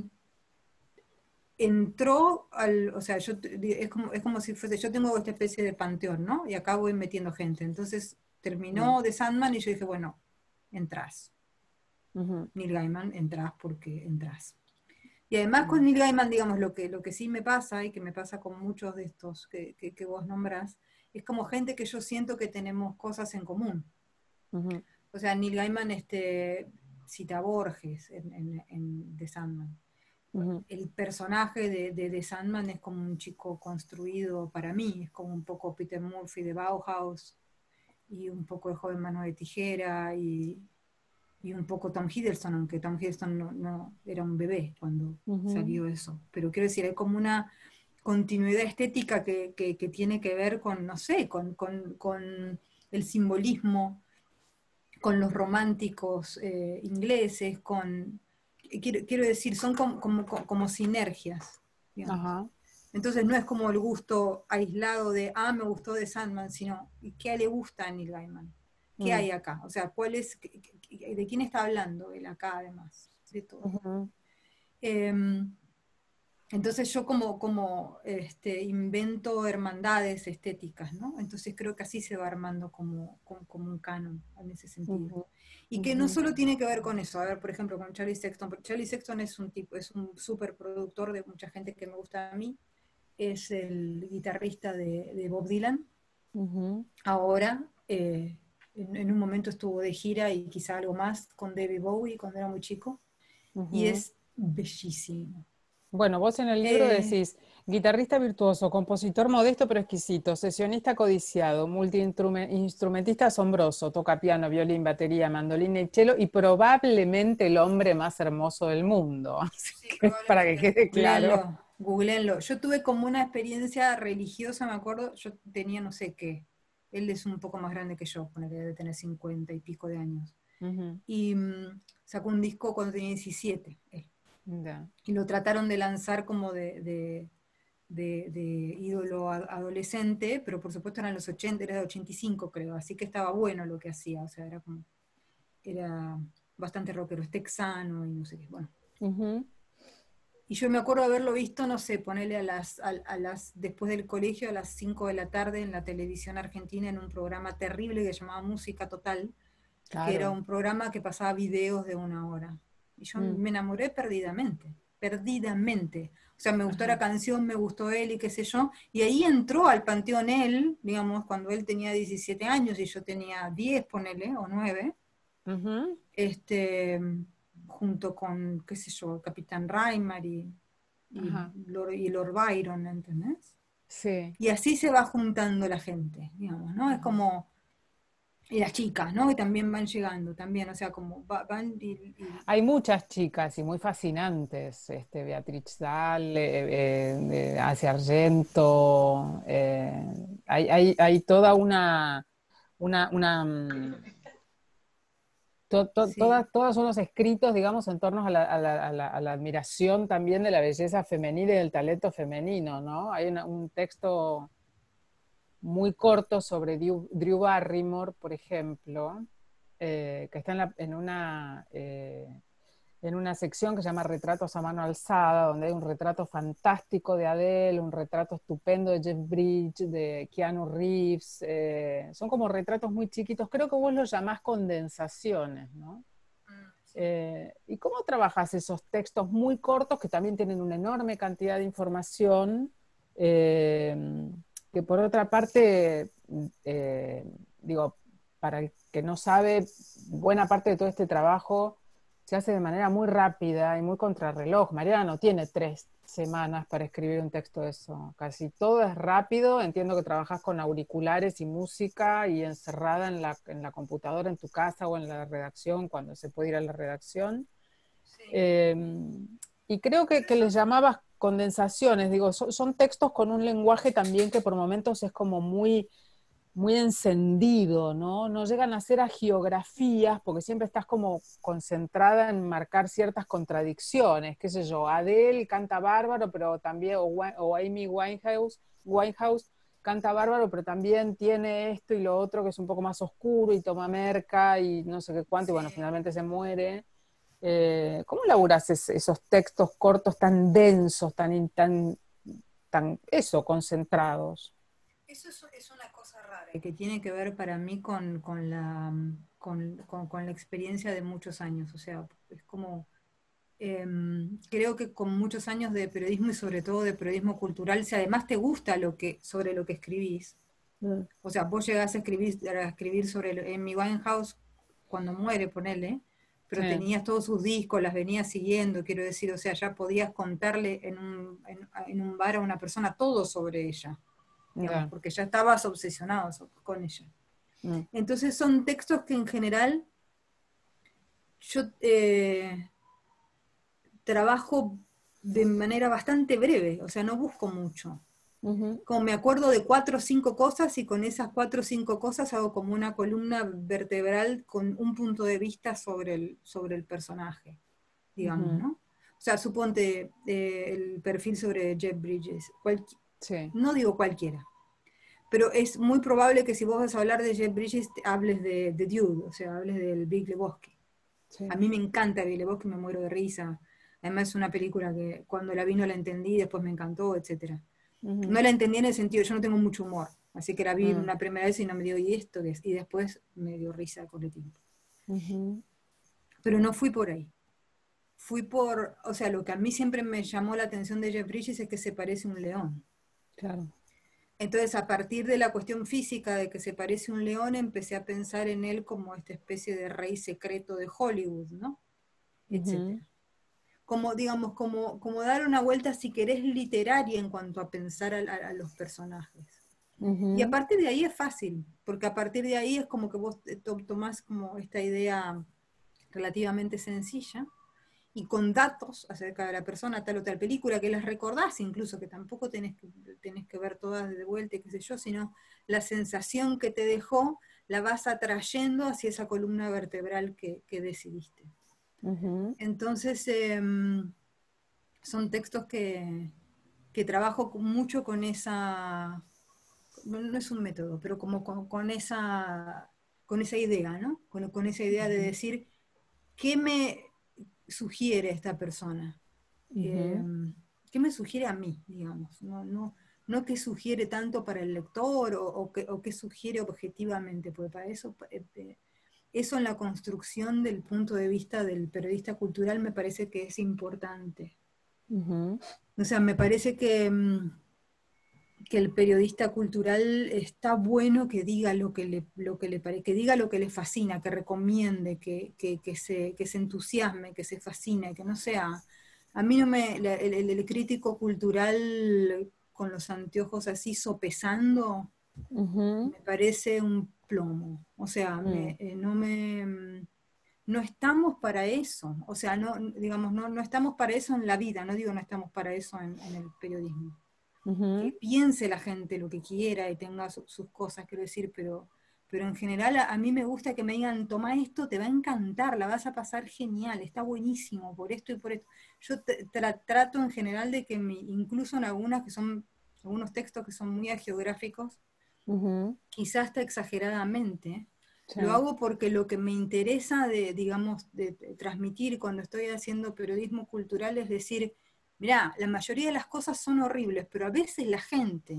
entró al, o sea, yo, es como, es como si fuese, yo tengo esta especie de panteón, ¿no? Y acá voy metiendo gente. Entonces terminó de Sandman y yo dije, bueno, entrás. Uh -huh. Neil Gaiman, entrás porque entrás. Y además Uh con -huh. Neil Gaiman, digamos, lo que, lo que sí me pasa y que me pasa con muchos de estos que, que, que vos nombrás, es como gente que yo siento que tenemos cosas en común. Uh -huh. O sea, Neil Gaiman este, cita a Borges en, en, en The Sandman. Uh-huh. El personaje de, de, de Sandman es como un chico construido para mí, es como un poco Peter Murphy de Bauhaus, y un poco el joven mano de tijera, y, y un poco Tom Hiddleston, aunque Tom Hiddleston no, no era un bebé cuando Uh-huh. salió eso. Pero quiero decir, hay como una continuidad estética que, que, que tiene que ver con, no sé, con, con, con el simbolismo, con los románticos eh, ingleses, con... Quiero, quiero decir, son como, como, como sinergias, digamos. Ajá. Entonces no es como el gusto aislado de, ah, me gustó de Sandman, sino, ¿qué le gusta a Neil Gaiman? ¿Qué Mm. hay acá? O sea, ¿cuál es, ¿de quién está hablando él acá además? De todo. Uh-huh. Eh, entonces yo como, como este, invento hermandades estéticas, ¿no? Entonces creo que así se va armando como, como, como un canon en ese sentido. Ujú, Y que no ujú, solo tiene que ver con eso, a ver, por ejemplo, con Charlie Sexton, porque Charlie Sexton es un tipo, es un súper productor de mucha gente que me gusta a mí, es el guitarrista de, de Bob Dylan, ujú, ahora, eh, en, en un momento estuvo de gira y quizá algo más con David Bowie cuando era muy chico, y ujú. es bellísimo. Bueno, vos en el libro Eh, decís, guitarrista virtuoso, compositor modesto pero exquisito, sesionista codiciado, multiinstrumentista asombroso, toca piano, violín, batería, mandolina y cello, y probablemente el hombre más hermoso del mundo. Así Sí, que, para que probablemente. quede claro. Googleenlo, googleenlo. Yo tuve como una experiencia religiosa, me acuerdo, yo tenía no sé qué. Él es un poco más grande que yo, ponele, debe tener cincuenta y pico de años. Ujú, Y mm, sacó un disco cuando tenía diecisiete, él. ya. Y lo trataron de lanzar como de, de, de- de ídolo a- adolescente, pero por supuesto eran los ochenta, era de ochenta y cinco creo, así que estaba bueno lo que hacía, o sea, era como, era bastante rockero, es texano y no sé qué, bueno. Ujú, Y yo me acuerdo haberlo visto, no sé, ponerle a las, a, a las, después del colegio, a las cinco de la tarde en la televisión argentina, en un programa terrible que se llamaba Música Total, que era claro. un programa que pasaba videos de una hora. Y yo Mm, me enamoré perdidamente, perdidamente. O sea, me gustó la ajá. canción, me gustó él y qué sé yo. Y ahí entró al panteón él, digamos, cuando él tenía diecisiete años y yo tenía diez, ponele, o nueve, Ujú, este, junto con, qué sé yo, Capitán Raimar y, y, ajá. Lord, y Lord Byron, ¿entendés? Sí. Y así se va juntando la gente, digamos, ¿no? Es Ajá. como, y las chicas, ¿no? Y también van llegando, también, o sea, como va- van y, y- Hay muchas chicas y muy fascinantes, este, Beatriz Dahl, eh, eh, eh, Asia Argento, eh, hay, hay- hay toda una, una, una, mm, to- to- sí, todas, todos son los escritos, digamos, en torno a la, a la- a la- a la admiración también de la belleza femenina y del talento femenino, ¿no? Hay una- un texto muy corto sobre Drew, Drew Barrymore, por ejemplo, eh, que está en, la- en una... eh, en una sección que se llama Retratos a mano alzada, donde hay un retrato fantástico de Adele, un retrato estupendo de Jeff Bridges, de Keanu Reeves, eh, son como retratos muy chiquitos, creo que vos los llamás condensaciones, ¿no? mm, sí, Eh, ¿Y cómo trabajas esos textos muy cortos que también tienen una enorme cantidad de información? eh, que por otra parte, eh, digo, para el que no sabe, buena parte de todo este trabajo se hace de manera muy rápida y muy contrarreloj. Mariana no tiene tres semanas para escribir un texto de eso. Casi todo es rápido. Entiendo que trabajas con auriculares y música y encerrada en la, en la computadora en tu casa o en la redacción cuando se puede ir a la redacción. sí. Eh, y creo que, Pero que eso, les llamabas condensaciones. Digo, son, son textos con un lenguaje también que por momentos es como muy muy encendido, ¿no? No llegan a ser agiografías porque siempre estás como concentrada en marcar ciertas contradicciones, qué sé yo, Adele canta bárbaro, pero también, o, o Amy Winehouse, Winehouse canta bárbaro, pero también tiene esto y lo otro que es un poco más oscuro y toma merca y no sé qué cuánto, y bueno, sí. finalmente se muere. Eh, ¿Cómo laburás es, esos textos cortos tan densos, tan, tan, tan, eso, concentrados? Eso es, es una cosa rara que tiene que ver para mí con, con la, con, con- con la experiencia de muchos años. O sea, es como, em, creo que con muchos años de periodismo y sobre todo de periodismo cultural, si además te gusta lo que, sobre lo que escribís, Mm, o sea, vos llegás a escribir, a escribir sobre Amy Winehouse cuando muere, ponele, pero sí, tenías todos sus discos, las venías siguiendo, quiero decir, o sea, ya podías contarle en un, en, en un bar a una persona todo sobre ella, digamos, ya. porque ya estabas obsesionado so- con ella. Mm, Entonces son textos que en general yo eh, trabajo de manera bastante breve, o sea, no busco mucho. ujú, Como me acuerdo de cuatro o cinco cosas y con esas cuatro o cinco cosas hago como una columna vertebral con un punto de vista sobre el, sobre el personaje, digamos, ujú, ¿no? O sea, suponte eh, el perfil sobre Jeff Bridges, cualqui- sí, no digo cualquiera, pero es muy probable que si vos vas a hablar de Jeff Bridges te hables de, de Dude, o sea, hables del Big Lebowski. A sí. mí me encanta Big Lebowski, me muero de risa. Además es una película que cuando la vi no la entendí, después me encantó, etcétera. Ujú. No la entendí en el sentido, yo no tengo mucho humor, así que la vi Mm. una primera vez y no me dio, ¿y esto qué es? Y después me dio risa con el tiempo. Ujú. Pero no fui por ahí. Fui por, o sea, lo que a mí siempre me llamó la atención de Jeff Bridges es que se parece a un león. Claro. Entonces, a partir de la cuestión física de que se parece a un león, empecé a pensar en él como esta especie de rey secreto de Hollywood, ¿no? Ujú. Etcétera. Como, digamos, como, como dar una vuelta, si querés, literaria en cuanto a pensar a, a- a los personajes. Y a Ujú. partir de ahí es fácil, porque a partir de ahí es como que vos te- to- tomás como esta idea relativamente sencilla, y con datos acerca de la persona, tal o tal película, que las recordás incluso, que tampoco tenés que, tenés que ver todas de vuelta, qué sé yo, sino la sensación que te dejó, la vas atrayendo hacia esa columna vertebral que, que decidiste. Ujú. Entonces, eh, son textos que, que trabajo con- mucho con esa, no, no es un método, pero como con, con esa, con esa idea, ¿no? Con, con esa idea de decir, ¿qué me sugiere esta persona? Eh, Ujú. ¿Qué me sugiere a mí, digamos? No, no, no qué sugiere tanto para el lector o, o, qué, o qué sugiere objetivamente, porque para eso, eh, eh, eso en la construcción del punto de vista del periodista cultural me parece que es importante. Ujú. O sea, me parece que, mm, que el periodista cultural está bueno que diga lo que le, lo que le parece, que diga lo que le fascina, que recomiende, que, que, que se, que se entusiasme, que se fascine, que no sea... A mí no me... la- El, el- el crítico cultural con los anteojos así sopesando, Ujú. me parece un plomo. O sea, Mm. me, eh, no me... mm, no estamos para eso. O sea, no, digamos, no, no estamos para eso en la vida, no digo no estamos para eso en, en el periodismo. Que Ujú. piense la gente lo que quiera y tenga su- sus cosas, quiero decir, pero, pero en general a, a mí me gusta que me digan, toma esto, te va a encantar, la vas a pasar genial, está buenísimo por esto y por esto. Yo te- tra- trato en general de que mi- incluso en algunas que son, algunos textos que son muy agiográficos, Ujú. quizás hasta exageradamente, Sí. lo hago porque lo que me interesa de, digamos, de, de transmitir cuando estoy haciendo periodismo cultural es decir, mirá, la mayoría de las cosas son horribles, pero a veces la gente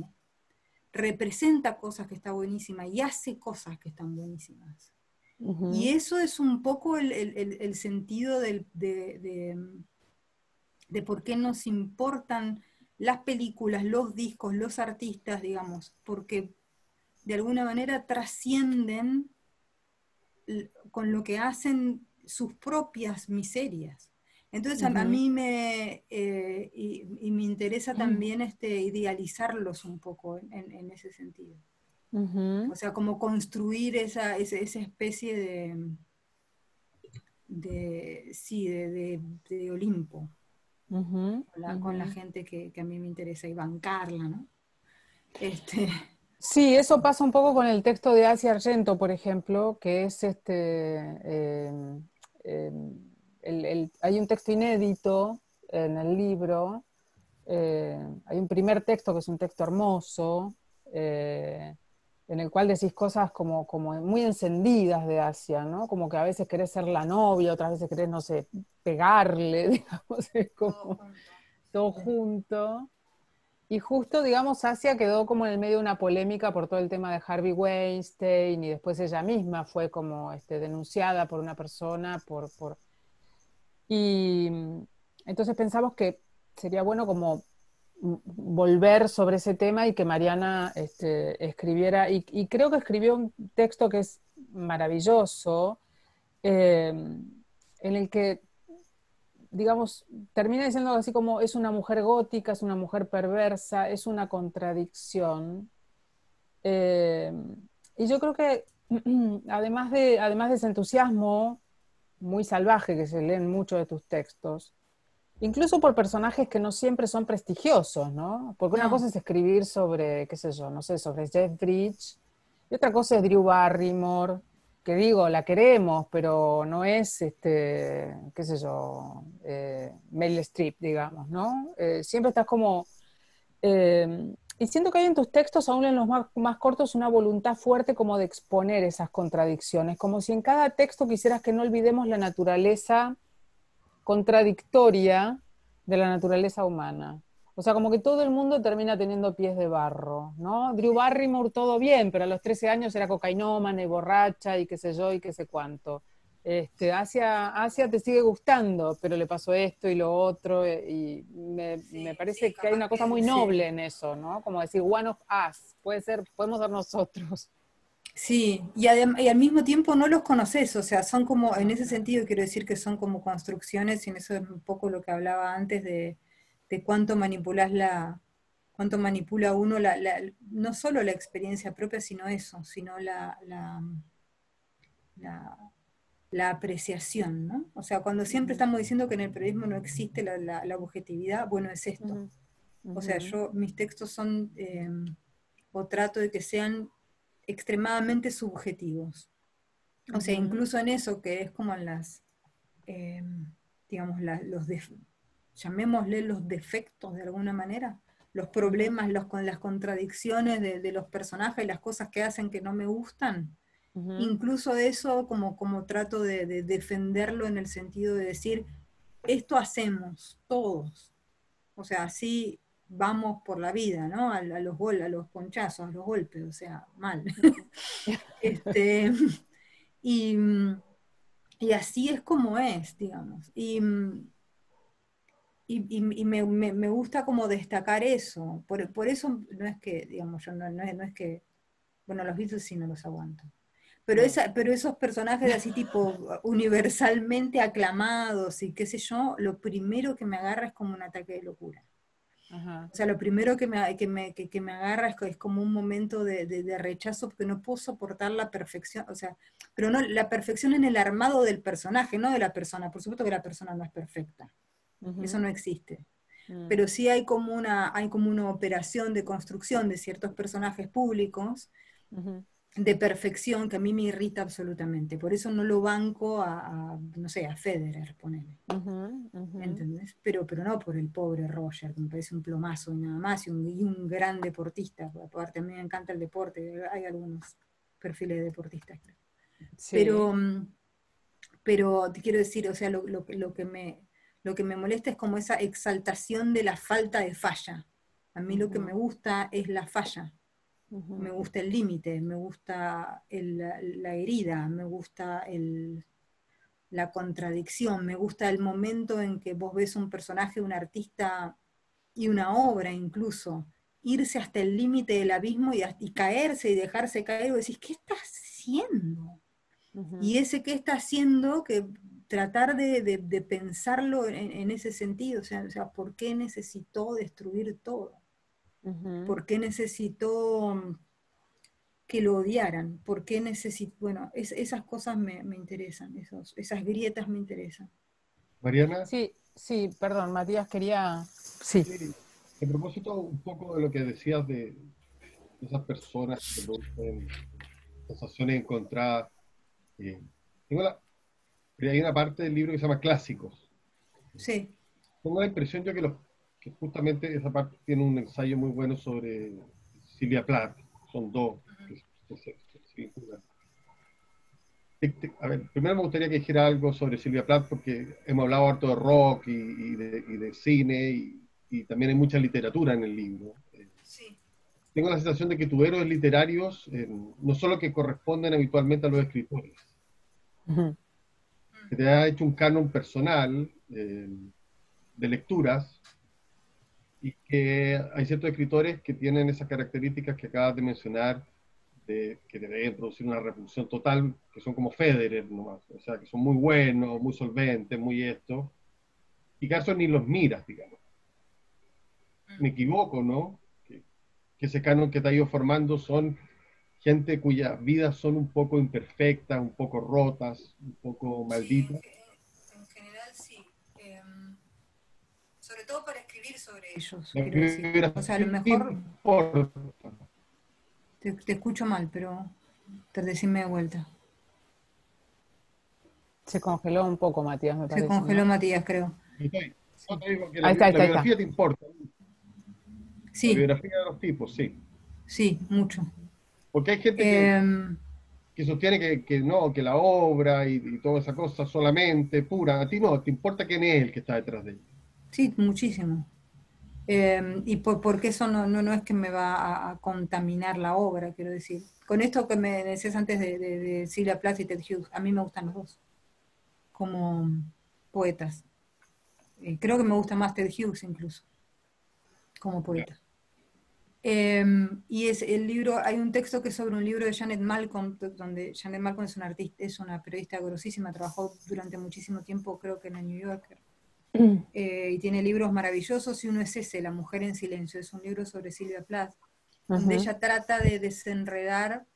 representa cosas que están buenísimas y hace cosas que están buenísimas. Y Ujú. eso es un poco el, el- el- el sentido del- de, de, de por qué nos importan las películas, los discos, los artistas, digamos, porque de alguna manera trascienden l- con lo que hacen sus propias miserias. Entonces a, a Ujú. mí me, eh, y, y me interesa también este, idealizarlos un poco en, en- en ese sentido. Ujú. O sea, como construir esa, esa, esa especie de, de, sí, de, de- de Olimpo Ujú. con la, con la Ujú. gente que, que a mí me interesa y bancarla, ¿no? Este, Sí, eso pasa un poco con el texto de Asia Argento, por ejemplo, que es este, eh, eh, el- el- hay un texto inédito en el libro, eh, hay un primer texto que es un texto hermoso, eh, en el cual decís cosas como, como muy encendidas de Asia, ¿no? Como que a veces querés ser la novia, otras veces querés, no sé, pegarle, digamos, es todo como junto. todo Sí. junto. Y justo, digamos, Asia quedó como en el medio de una polémica por todo el tema de Harvey Weinstein y después ella misma fue como este, denunciada por una persona por, por... Y mm, entonces pensamos que sería bueno como mm, volver sobre ese tema y que Mariana este, escribiera, y, y creo que escribió un texto que es maravilloso, eh, en el que digamos, termina diciendo algo así como es una mujer gótica, es una mujer perversa, es una contradicción. Eh, y yo creo que además de, además de ese entusiasmo muy salvaje que se lee en muchos de tus textos, incluso por personajes que no siempre son prestigiosos, ¿no? Porque una cosa No, es escribir sobre, qué sé yo, no sé, sobre Jeff Bridges, y otra cosa es Drew Barrymore, que digo, la queremos, pero no es, este, qué sé yo, eh, Meryl Streep, digamos, ¿no? Eh, siempre estás como... eh, y siento que hay en tus textos, aún en los más, más cortos, una voluntad fuerte como de exponer esas contradicciones, como si en cada texto quisieras que no olvidemos la naturaleza contradictoria de la naturaleza humana. O sea, como que todo el mundo termina teniendo pies de barro, ¿no? Drew Barrymore todo bien, pero a los trece años era cocainómana y borracha y qué sé yo y qué sé cuánto. Este, Asia, Asia te sigue gustando, pero le pasó esto y lo otro, y me, Sí, me parece sí, que hay capaz una cosa que muy sí. noble en eso, ¿no? Como decir, one of us, puede ser, podemos ser nosotros. Sí, y, adem- y al mismo tiempo no los conoces, o sea, son como, en No, ese sentido quiero decir que son como construcciones, y en eso es un poco lo que hablaba antes de, de cuánto manipulas la, cuánto manipula uno la, la- no solo la experiencia propia, sino eso, sino la, la, la, la apreciación, ¿no? O sea, cuando siempre ujú, estamos diciendo que en el periodismo no existe la, la- la objetividad, bueno, es esto. ujú, O sea, ujú, yo, mis textos son, eh, o trato de que sean extremadamente subjetivos. O sea, ujú, incluso en eso que es como en las, eh, digamos, la- los def- llamémosle los defectos de alguna manera, los ujú, problemas, los, con las contradicciones de, de los personajes y las cosas que hacen que no me gustan. ujú, Incluso eso como, como trato de, de defenderlo en el sentido de decir, esto hacemos todos. O sea, así vamos por la vida, ¿no? A, a los gol, a los ponchazos, a los golpes, o sea, mal. ujú. Este, y, y así es como es, digamos. Y, y, y- y me, me- me gusta como destacar eso. Por, por eso no es que, digamos, yo no, no es, no es que, bueno, los Beatles sí no los aguanto. Pero, No. esa, pero esos personajes así tipo universalmente aclamados y qué sé yo, lo primero que me agarra es como un ataque de locura. Ajá. O sea, lo primero que me, que me, que, que me agarra es, es como un momento de, de, de rechazo porque no puedo soportar la perfección, o sea, pero no la perfección en el armado del personaje, no de la persona. Por supuesto que la persona no es perfecta, eso Ujú, no existe. mm, Pero sí hay como una, hay como una operación de construcción de ciertos personajes públicos ujú, de perfección que a mí me irrita absolutamente. Por eso no lo banco a, a, no sé, a Federer, ponele. ujú, ujú. ¿Entendés? Pero, pero no por el pobre Roger, que me parece un plomazo y nada más, y un, y un gran deportista. Aparte, a mí me encanta el deporte, hay algunos perfiles de deportistas, creo. Sí. Pero, mm, pero te quiero decir, o sea, lo, lo, lo que me, lo que me molesta es como esa exaltación de la falta de falla. A mí lo que me Ujú, gusta es la falla, me ujú, gusta el límite, me gusta el- la, la herida, me gusta el, la contradicción, me gusta el momento en que vos ves un personaje, un artista y una obra incluso, irse hasta el límite del abismo y, y caerse y dejarse caer, y vos decís, ¿qué está haciendo? ujú, Y ese qué está haciendo, que tratar de, de, de pensarlo en, en, ese sentido, o sea, o sea, ¿por qué necesitó destruir todo? ujú. ¿Por qué necesitó que lo odiaran? ¿Por qué necesitó? Bueno, es, esas cosas me, me interesan, esos, esas grietas me interesan. Mariana, Sí, sí, perdón, Matías quería. Sí. sí, a propósito un poco de lo que decías de esas personas que producen sensaciones encontradas, eh, tengo la, hay una parte del libro que se llama Clásicos. Sí. Tengo la impresión yo que, los, que justamente esa parte tiene un ensayo muy bueno sobre Silvia Plath, son dos que, que se, se vinculan. A ver, primero me gustaría que dijera algo sobre Silvia Plath, porque hemos hablado harto de rock y, y, de, y de, cine, y, y, también hay mucha literatura en el libro. Eh, Sí. tengo la sensación de que tus héroes literarios, eh, no solo que corresponden habitualmente a los escritores, Ujú, que te ha hecho un canon personal eh, de lecturas, y que hay ciertos escritores que tienen esas características que acabas de mencionar, de, que te deben producir una repulsión total, que son como Federer nomás, o sea, que son muy buenos, muy solventes, muy esto, y caso ni los miras, digamos. Me equivoco, ¿no? Que, que ese canon que te ha ido formando son gente cuyas vidas son un poco imperfectas, un poco rotas, un poco Sí, malditas. en, en general sí. Eh, sobre todo para escribir sobre ellos, La quiero decir. O sea, a lo biografía mejor importa. te, te escucho mal, pero te decime de vuelta. se congeló un poco, Matías, me Se parece, congeló ¿no? Matías, creo. No Sí. te digo que la, Ahí está, ahí la está, ahí está. biografía te importa, la Sí, biografía de los tipos, sí. sí, mucho. Porque hay gente que, Eh, que sostiene que, que no, que la obra y, y toda esa cosa solamente pura, a ti no, te importa quién es el que está detrás de ella. Sí, muchísimo. Eh, y por, porque eso no, no, no es que me va a, a contaminar la obra, quiero decir. Con esto que me decías antes de, de, de Sylvia Plath y Ted Hughes, a mí me gustan los dos, como poetas. Eh, creo que me gusta más Ted Hughes incluso, como poeta. Eh, y es el libro, hay un texto que es sobre un libro de Janet Malcolm, donde Janet Malcolm es una artista, es una periodista grosísima, trabajó durante muchísimo tiempo, creo que en el New Yorker. Eh, y tiene libros maravillosos, y uno es ese, La mujer en silencio, es un libro sobre Sylvia Plath, uh-huh. donde ella trata de desenredar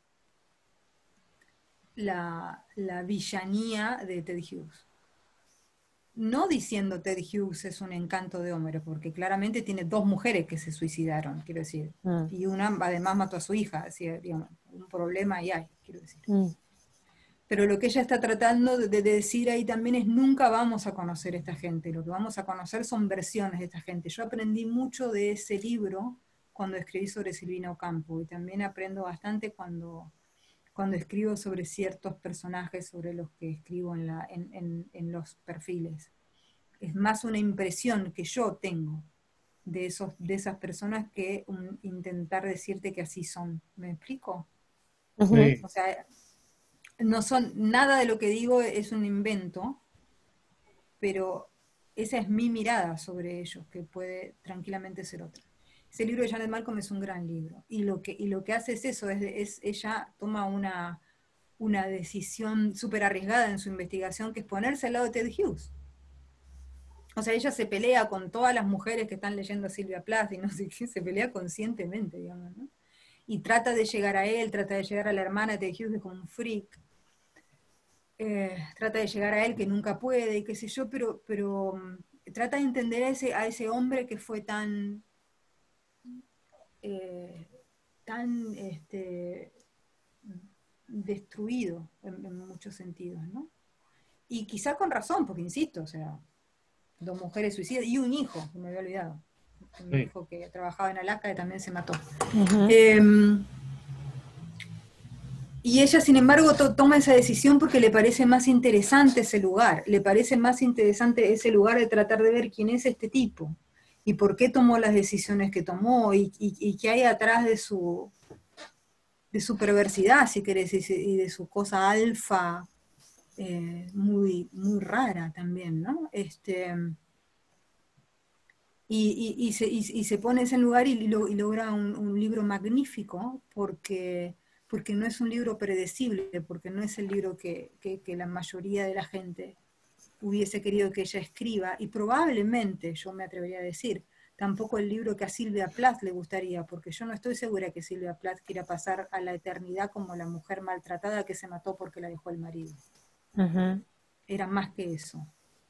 la, la villanía de Ted Hughes. No diciendo Ted Hughes es un encanto de hombre, porque claramente tiene dos mujeres que se suicidaron, quiero decir, uh-huh. y una además mató a su hija, así, digamos, un problema ahí hay, quiero decir. Uh-huh. Pero lo que ella está tratando de, de decir ahí también es nunca vamos a conocer a esta gente, lo que vamos a conocer son versiones de esta gente. Yo aprendí mucho de ese libro cuando escribí sobre Silvina Ocampo, y también aprendo bastante cuando, cuando escribo sobre ciertos personajes sobre los que escribo en, la, en, en, en los perfiles. Es más una impresión que yo tengo de, esos, de esas personas que un, intentar decirte que así son. ¿Me explico? Sí. O sea, no son, nada de lo que digo es un invento, pero esa es mi mirada sobre ellos, que puede tranquilamente ser otra. Ese libro de Janet Malcolm es un gran libro, y lo que, y lo que hace es eso, es, es ella toma una, una decisión súper arriesgada en su investigación, que es ponerse al lado de Ted Hughes. O sea, ella se pelea con todas las mujeres que están leyendo a Sylvia Plath, y no sé qué, se pelea conscientemente, digamos, ¿no? Y trata de llegar a él, trata de llegar a la hermana de Ted Hughes, que es como un freak. Eh, trata de llegar a él, que nunca puede, y qué sé yo, pero, pero um, trata de entender a ese, a ese hombre que fue tan, eh, tan este, destruido en, en muchos sentidos, ¿no? Y quizá con razón, porque insisto, o sea, dos mujeres suicidas y un hijo, que me había olvidado, un sí. hijo que trabajaba en Alaska y también se mató. Uh-huh. Eh, Y ella, sin embargo, to- toma esa decisión porque le parece más interesante ese lugar, le parece más interesante ese lugar de tratar de ver quién es este tipo, y por qué tomó las decisiones que tomó, y, y, y qué hay atrás de su, de su perversidad, si querés, y de su cosa alfa, eh, muy, muy rara también, ¿no? Este, y, y, y, se, y, y se pone en ese lugar y, lo, y logra un, un libro magnífico, porque... porque no es un libro predecible, porque no es el libro que, que, que la mayoría de la gente hubiese querido que ella escriba, y probablemente, yo me atrevería a decir, tampoco el libro que a Sylvia Plath le gustaría, porque yo no estoy segura que Sylvia Plath quiera pasar a la eternidad como la mujer maltratada que se mató porque la dejó el marido. Uh-huh. Era más que eso.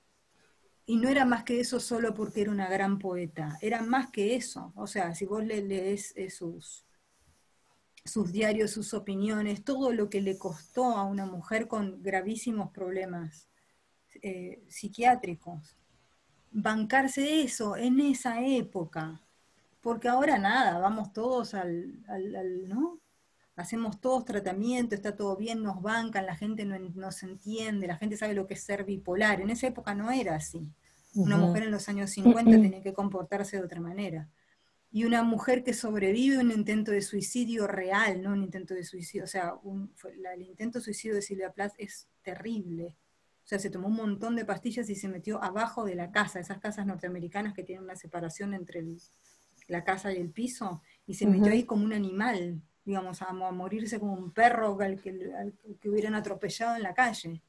Y no era más que eso solo porque era una gran poeta, era más que eso. O sea, si vos le lees sus... sus diarios, sus opiniones, todo lo que le costó a una mujer con gravísimos problemas eh, psiquiátricos, bancarse eso en esa época, porque ahora nada, vamos todos al, al, al ¿no? Hacemos todos tratamiento, está todo bien, nos bancan, la gente no nos entiende, la gente sabe lo que es ser bipolar. En esa época no era así. Uh-huh. Una mujer en los años cincuenta uh-huh. tenía que comportarse de otra manera. Y una mujer que sobrevive a un intento de suicidio real, no un intento de suicidio, o sea, un, la, el intento de suicidio de Sylvia Plath es terrible. O sea, se tomó un montón de pastillas y se metió abajo de la casa, esas casas norteamericanas que tienen una separación entre el, la casa y el piso, y se uh-huh. metió ahí como un animal, digamos, a, a morirse como un perro al que, al que hubieran atropellado en la calle.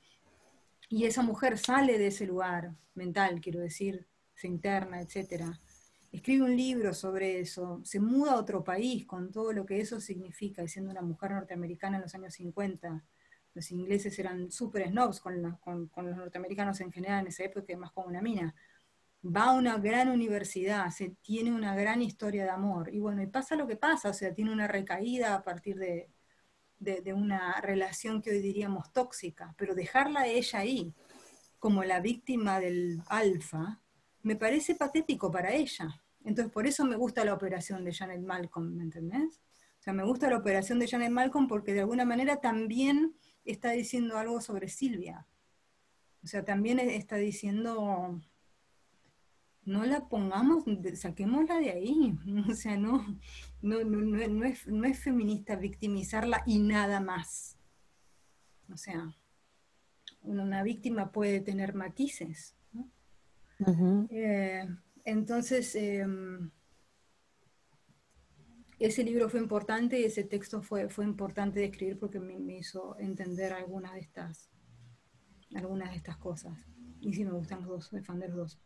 Y esa mujer sale de ese lugar mental, quiero decir, se interna, etcétera. Escribe un libro sobre eso, se muda a otro país con todo lo que eso significa, y siendo una mujer norteamericana en los años cincuenta, los ingleses eran súper snobs con, la, con, con los norteamericanos en general en esa época, más como una mina. Va a una gran universidad, se tiene una gran historia de amor, y bueno, y pasa lo que pasa, o sea, tiene una recaída a partir de, de, de una relación que hoy diríamos tóxica, pero dejarla a ella ahí, como la víctima del alfa, me parece patético para ella. Entonces, por eso me gusta la operación de Janet Malcolm, ¿me entendés? O sea, me gusta la operación de Janet Malcolm porque de alguna manera también está diciendo algo sobre Silvia. O sea, también está diciendo, no la pongamos, saquémosla de ahí. O sea, no, no, no, no, no es, no es feminista victimizarla y nada más. O sea, una víctima puede tener matices, ¿no? Ujú. Eh, entonces, eh, ese libro fue importante y ese texto fue, fue importante de escribir porque me, me hizo entender algunas de estas, algunas de estas cosas. Y sí, me gustan los dos, soy fan de los dos.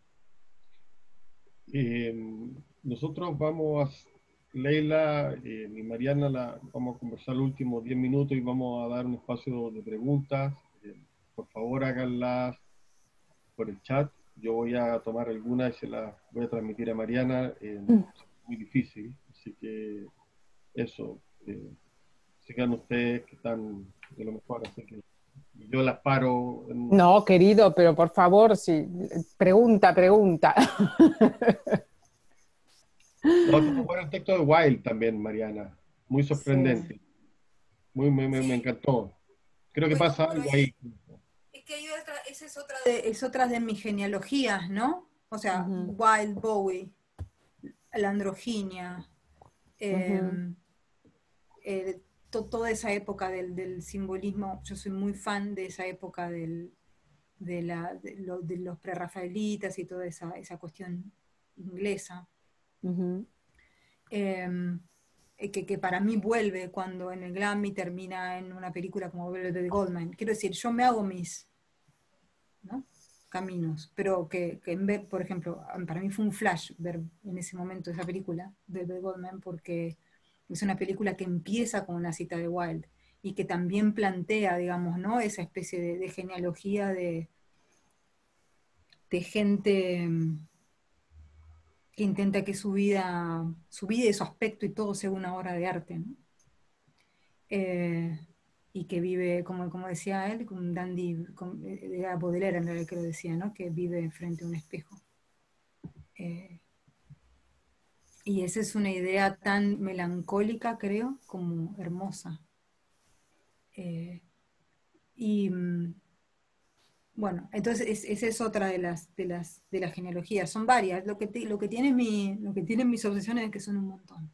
Eh, nosotros vamos a, Leila eh, y Mariana, la, vamos a conversar los últimos diez minutos y vamos a dar un espacio de preguntas. Eh, por favor, háganlas por el chat. Yo voy a tomar algunas y se las voy a transmitir a Mariana. Eh, es muy difícil, así que eso. Eh, sigan ustedes que están de lo mejor, así que yo las paro. En... No, querido, pero por favor, sí, pregunta, pregunta. No, estuvo bueno el texto de Wilde también, Mariana. Muy Sí. sorprendente. Muy, me, me, me Sí, encantó. Creo que bueno, pasa bueno, algo es, ahí. es que hay otra, esa es otra de, es otra de mis genealogías, ¿no? O sea, Ujú, Wilde, Bowie, la androginia, eh, ujú, eh, to, toda esa época del, del, simbolismo, yo soy muy fan de esa época del, de, la, de, lo, de los prerrafaelitas y toda esa, esa cuestión inglesa. ujú. Eh, que, que, para mí vuelve cuando en el Grammy termina en una película como Velvet Goldmine. Quiero decir, yo me hago mis, ¿no?, caminos, pero que, que en vez, por ejemplo, para mí fue un flash ver en ese momento esa película, Velvet Goldmine, porque es una película que empieza con una cita de Wilde y que también plantea, digamos, ¿no?, esa especie de, de genealogía de, de gente que intenta que su vida, su vida y su aspecto y todo sea una obra de arte, ¿no? Eh, y que vive, como, como decía él, con un dandy, con, era Baudelaire en realidad que lo decía, ¿no?, que vive frente a un espejo. Eh, y esa es una idea tan melancólica, creo, como hermosa. Eh, y bueno, entonces es, esa es otra de las, de las, de las genealogías. Son varias. Lo que, te, lo, que tiene mi, lo que tienen mis obsesiones es que son un montón.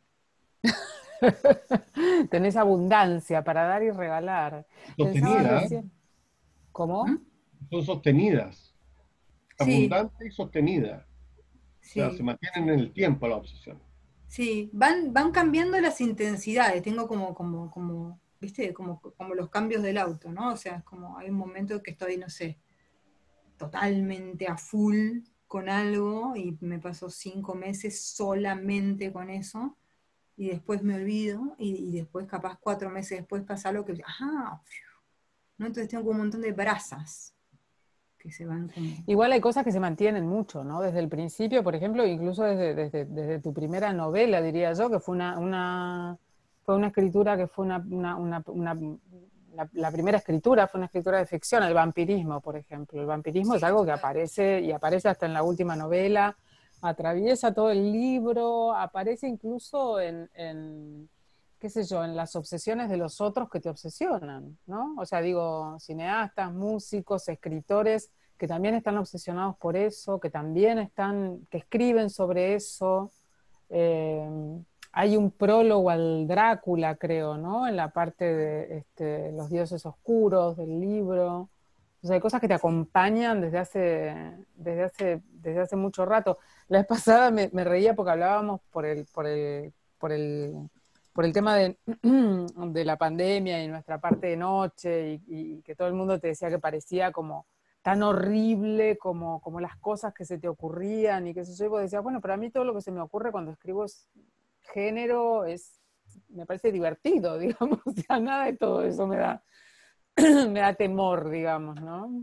Tenés abundancia para dar y regalar. Pensaba Sostenidas, recién, ¿cómo? ¿Mm? son sostenidas. Sí, Abundante y sostenida. O sea, se sí, mantienen sí. en el tiempo la obsesión. Sí, van, van cambiando las intensidades. Tengo como, como, como, ¿viste? Como, como los cambios del auto, ¿no? O sea, es como hay un momento que estoy, no sé, totalmente a full con algo y me paso cinco meses solamente con eso y después me olvido y, y después capaz cuatro meses después pasa algo que, ajá, ¿no? Entonces tengo como un montón de brasas que se van como... Igual hay cosas que se mantienen mucho, ¿no? Desde el principio, por ejemplo, incluso desde, desde, desde tu primera novela, diría yo, que fue una, una, fue una escritura que fue una, una, una, una la, la, primera escritura fue una escritura de ficción, el vampirismo, por ejemplo. El vampirismo es Sí, algo que total. aparece y aparece hasta en la última novela, atraviesa todo el libro, aparece incluso en, en qué sé yo, en las obsesiones de los otros que te obsesionan, ¿no? O sea, digo, cineastas, músicos, escritores que también están obsesionados por eso, que también están, que escriben sobre eso. Eh, hay un prólogo al Drácula, creo, ¿no? En la parte de este, los dioses oscuros del libro. O sea, hay cosas que te Sí. acompañan desde hace, desde hace, desde hace mucho rato. La vez pasada me, me reía porque hablábamos por el, por el, por el, por el tema de, de la pandemia y nuestra parte de noche y, y que todo el mundo te decía que parecía como tan horrible como, como las cosas que se te ocurrían y qué sé yo, y vos decías, bueno, pero a mí todo lo que se me ocurre cuando escribo es género, es, me parece divertido, digamos, o sea, nada de todo eso me da, me da temor, digamos, ¿no?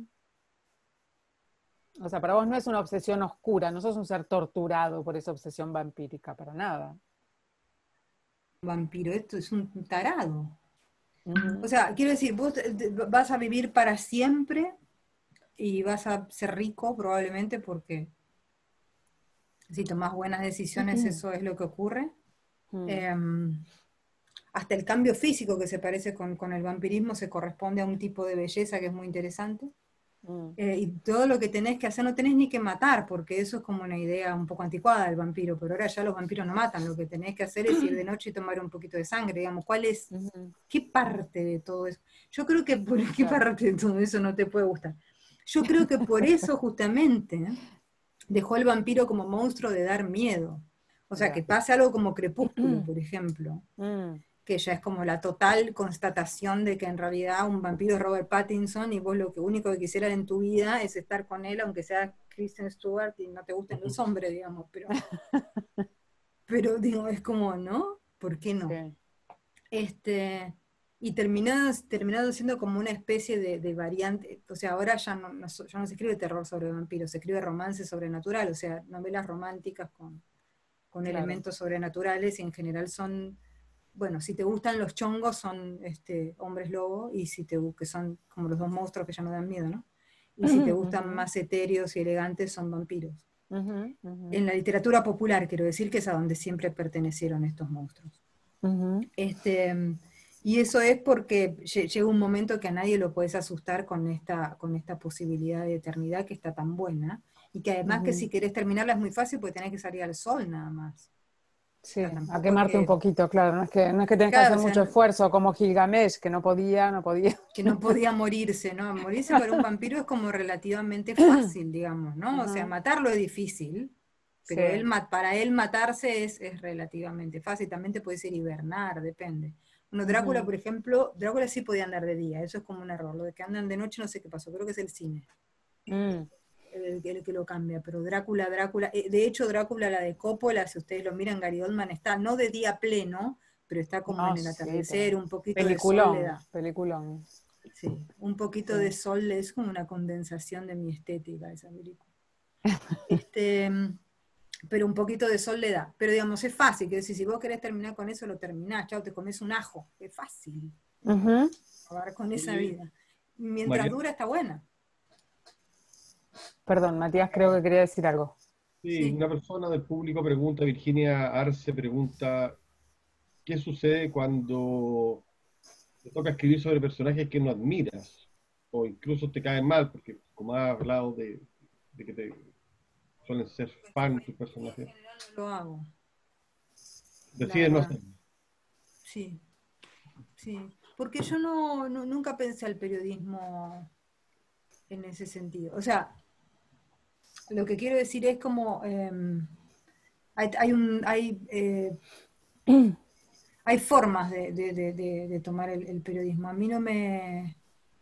O sea, para vos no es una obsesión oscura, no sos un ser torturado por esa obsesión vampírica, para nada. Vampiro, esto es un tarado. O Uh-huh. sea, quiero decir, vos vas a vivir para siempre y vas a ser rico probablemente porque si tomas buenas decisiones Uh-huh. eso es lo que ocurre. Uh-huh. Eh, hasta el cambio físico que se parece con, con el vampirismo se corresponde a un tipo de belleza que es muy interesante. Mm. Eh, y todo lo que tenés que hacer, no tenés ni que matar, porque eso es como una idea un poco anticuada del vampiro, pero ahora ya los vampiros no matan, lo que tenés que hacer es ir de noche y tomar un poquito de sangre, digamos, ¿cuál es, uh-huh. qué parte de todo eso? Yo creo que por qué claro. parte de todo eso no te puede gustar. Yo creo que por eso justamente dejó el vampiro como monstruo de dar miedo. O sea, yeah. que pase algo como Crepúsculo, por ejemplo, mm. que ya es como la total constatación de que en realidad un vampiro es Robert Pattinson y vos lo que único que quisieras en tu vida es estar con él, aunque sea Kristen Stewart y no te gusten los hombres, digamos, pero, pero digo, es como, ¿no? ¿Por qué no? Sí. Este, y terminado, terminado siendo como una especie de, de variante, o sea, ahora ya no, no, ya no se escribe terror sobre vampiros, se escribe romance sobrenatural, o sea, novelas románticas con, con claro. elementos sobrenaturales y en general son... Bueno, si te gustan los chongos son este, hombres lobo, y si te que son como los dos monstruos que ya no dan miedo, ¿no? Y si te gustan uh-huh. más etéreos y elegantes son vampiros. Uh-huh, uh-huh. En la literatura popular, quiero decir que es a donde siempre pertenecieron estos monstruos. Uh-huh. Este, y eso es porque llega un momento que a nadie lo puedes asustar con esta, con esta posibilidad de eternidad que está tan buena, y que además uh-huh. que si querés terminarla es muy fácil porque tenés que salir al sol nada más. Sí, o sea, a quemarte que, un poquito, claro, no es que, no es que tengas claro, que hacer o sea, mucho esfuerzo, como Gilgamesh, que no podía, no podía. Que no podía morirse, ¿no? Morirse para un vampiro es como relativamente fácil, digamos, ¿no? Uh-huh. O sea, matarlo es difícil, pero sí. él, para él matarse es, es relativamente fácil, también te puedes ir a hibernar, depende. Bueno, Drácula, uh-huh. por ejemplo, Drácula sí podía andar de día, eso es como un error, lo de que andan de noche no sé qué pasó, creo que es el cine. Mm. El, el que lo cambia, pero Drácula, Drácula, eh, de hecho Drácula, la de Coppola, si ustedes lo miran, Gary Oldman está no de día pleno, pero está como no, en el atardecer, sí, un poquito peliculón, de sol le da. Peliculón. Sí, un poquito sí. de sol es como una condensación de mi estética esa película. este, pero un poquito de sol le da. Pero digamos, es fácil, que decir, si vos querés terminar con eso, lo terminás, chao, te comes un ajo, es fácil. Uh-huh. Acabar con esa vida. Mientras María. dura, está buena. Perdón, Matías, creo que quería decir algo. Sí, sí, una persona del público pregunta, Virginia Arce pregunta, ¿qué sucede cuando te toca escribir sobre personajes que no admiras? O incluso te caen mal, porque como has hablado de, de que te suelen ser fan de tus personajes. En general no lo hago. Decides no hacerlo. Sí, sí. Porque yo no, no, nunca pensé al periodismo en ese sentido. O sea, lo que quiero decir es como eh, hay, hay un hay eh, hay formas de, de, de, de tomar el, el periodismo. A mí no me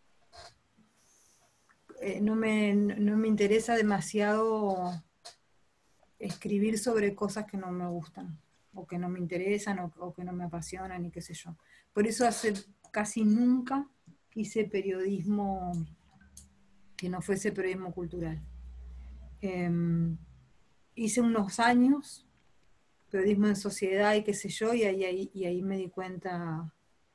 eh, no me no me interesa demasiado escribir sobre cosas que no me gustan o que no me interesan o, o que no me apasionan y qué sé yo. Por eso hace casi nunca hice periodismo que no fuese periodismo cultural. Eh, hice unos años periodismo en sociedad y qué sé yo, y ahí, ahí, y ahí me di cuenta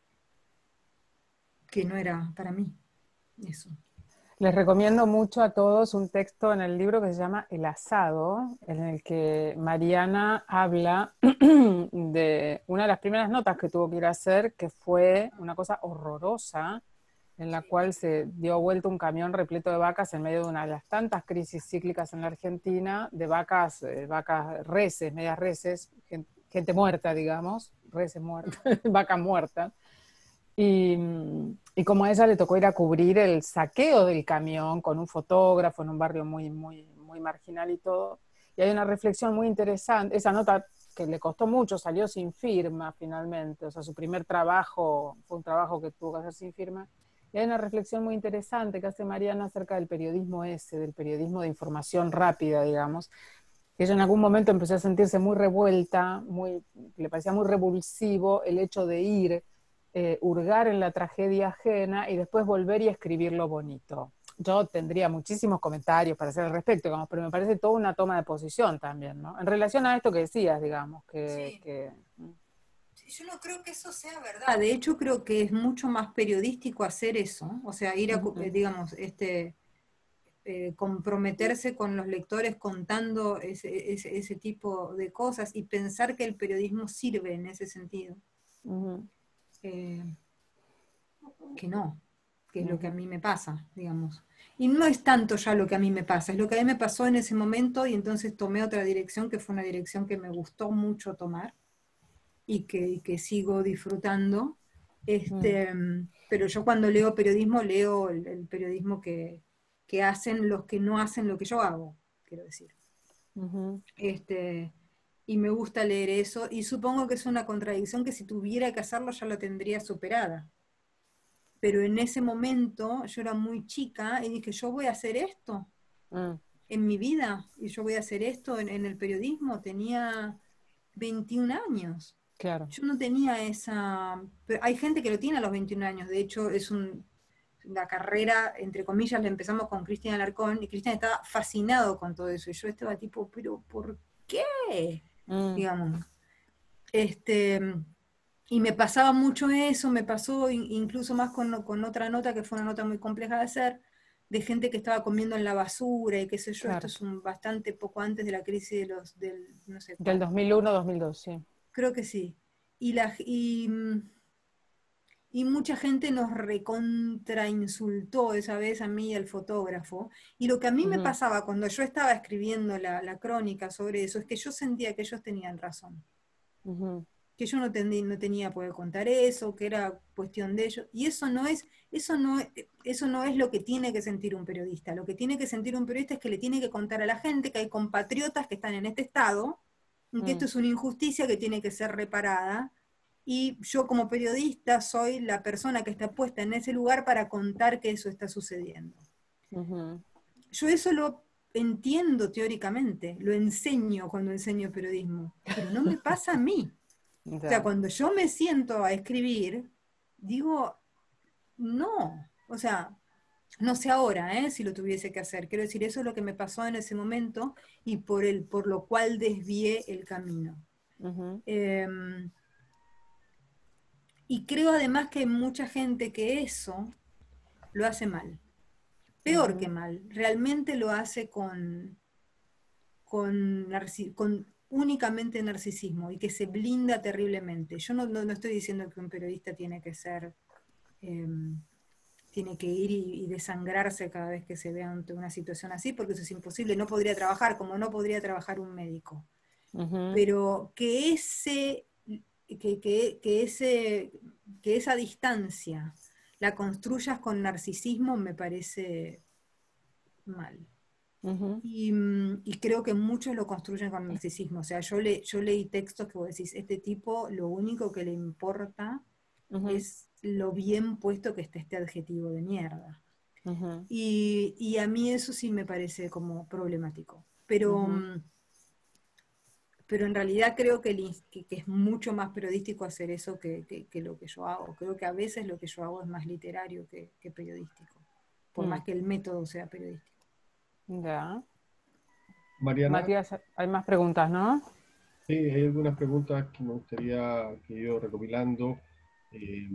que no era para mí eso. Les recomiendo mucho a todos un texto en el libro que se llama El asado, en el que Mariana habla de una de las primeras notas que tuvo que ir a hacer, que fue una cosa horrorosa, en la cual se dio vuelta un camión repleto de vacas en medio de una de las tantas crisis cíclicas en la Argentina, de vacas, eh, vacas reses, medias reses, gente, gente muerta, digamos, reses muertas, vacas muertas. Y, y como a ella le tocó ir a cubrir el saqueo del camión con un fotógrafo en un barrio muy, muy, muy marginal y todo, y hay una reflexión muy interesante, esa nota que le costó mucho, salió sin firma finalmente, o sea, su primer trabajo fue un trabajo que tuvo que hacer sin firma. Y hay una reflexión muy interesante que hace Mariana acerca del periodismo ese, del periodismo de información rápida, digamos. Ella en algún momento empezó a sentirse muy revuelta, muy, le parecía muy revulsivo el hecho de ir, eh, hurgar en la tragedia ajena y después volver y escribir lo bonito. Yo tendría muchísimos comentarios para hacer al respecto, digamos, pero me parece toda una toma de posición también, ¿no? En relación a esto que decías, digamos, que... Sí. que Yo no creo que eso sea verdad. De hecho, creo que es mucho más periodístico hacer eso. O sea, ir a, uh-huh. digamos, este, eh, comprometerse con los lectores contando ese, ese, ese tipo de cosas y pensar que el periodismo sirve en ese sentido. Uh-huh. eh, que no, que es lo que a mí me pasa, digamos. Y no es tanto ya lo que a mí me pasa, es lo que a mí me pasó en ese momento y entonces tomé otra dirección que fue una dirección que me gustó mucho tomar y que, y que sigo disfrutando. Este, mm. Pero yo cuando leo periodismo, leo el, el periodismo que, que hacen los que no hacen lo que yo hago, quiero decir. Uh-huh. Este, y me gusta leer eso, y supongo que es una contradicción que si tuviera que hacerlo ya la tendría superada. Pero en ese momento yo era muy chica y dije, yo voy a hacer esto mm. en mi vida, y yo voy a hacer esto en, en el periodismo. Tenía veintiún años. Claro. Yo no tenía esa... Pero hay gente que lo tiene a los veintiún años, de hecho es un, una carrera, entre comillas, la empezamos con Cristian Alarcón, y Cristian estaba fascinado con todo eso, y yo estaba tipo, pero ¿por qué? Mm. Digamos. Este... Y me pasaba mucho eso, me pasó incluso más con, con otra nota, que fue una nota muy compleja de hacer, de gente que estaba comiendo en la basura y qué sé yo. Claro. Esto es un bastante poco antes de la crisis de los, del, no sé, del dos mil uno dos mil dos, sí. Creo que sí. Y, la, y, y mucha gente nos recontrainsultó esa vez a mí y al fotógrafo. Y lo que a mí uh-huh. me pasaba cuando yo estaba escribiendo la, la crónica sobre eso, es que yo sentía que ellos tenían razón. Uh-huh. Que yo no, tendí, no tenía poder contar eso, que era cuestión de ellos, y eso no es, eso no, eso no es lo que tiene que sentir un periodista. Lo que tiene que sentir un periodista es que le tiene que contar a la gente que hay compatriotas que están en este estado, y que mm. esto es una injusticia que tiene que ser reparada, y yo como periodista soy la persona que está puesta en ese lugar para contar que eso está sucediendo. Uh-huh. Yo eso lo entiendo teóricamente, lo enseño cuando enseño periodismo, pero no me pasa a mí. O sea, cuando yo me siento a escribir, digo, no, o sea, no sé ahora, ¿eh? Si lo tuviese que hacer. Quiero decir, eso es lo que me pasó en ese momento y por, el, por lo cual desvié el camino. Uh-huh. Eh, y creo además que hay mucha gente que eso lo hace mal. Peor uh-huh. que mal. Realmente lo hace con, con, con únicamente narcisismo y que se blinda terriblemente. Yo no, no, no estoy diciendo que un periodista tiene que ser, eh, tiene que ir y, y desangrarse cada vez que se vea ante una situación así, porque eso es imposible. No podría trabajar como no podría trabajar un médico. Uh-huh. Pero que ese, que, que, que, ese, que esa distancia la construyas con narcisismo me parece mal. Uh-huh. y, y creo que muchos lo construyen con narcisismo. O sea, yo, le, yo leí textos que vos decís, este tipo lo único que le importa uh-huh. es lo bien puesto que está este adjetivo de mierda. Uh-huh. y, y a mí eso sí me parece como problemático. Pero, uh-huh. pero en realidad creo que, el, que, que es mucho más periodístico hacer eso que, que, que lo que yo hago. Creo que a veces lo que yo hago es más literario que, que periodístico, por uh-huh. más que el método sea periodístico. Ya. Mariana. Matías, hay más preguntas, ¿no? Sí, hay algunas preguntas que me gustaría que yo recopilando. Eh,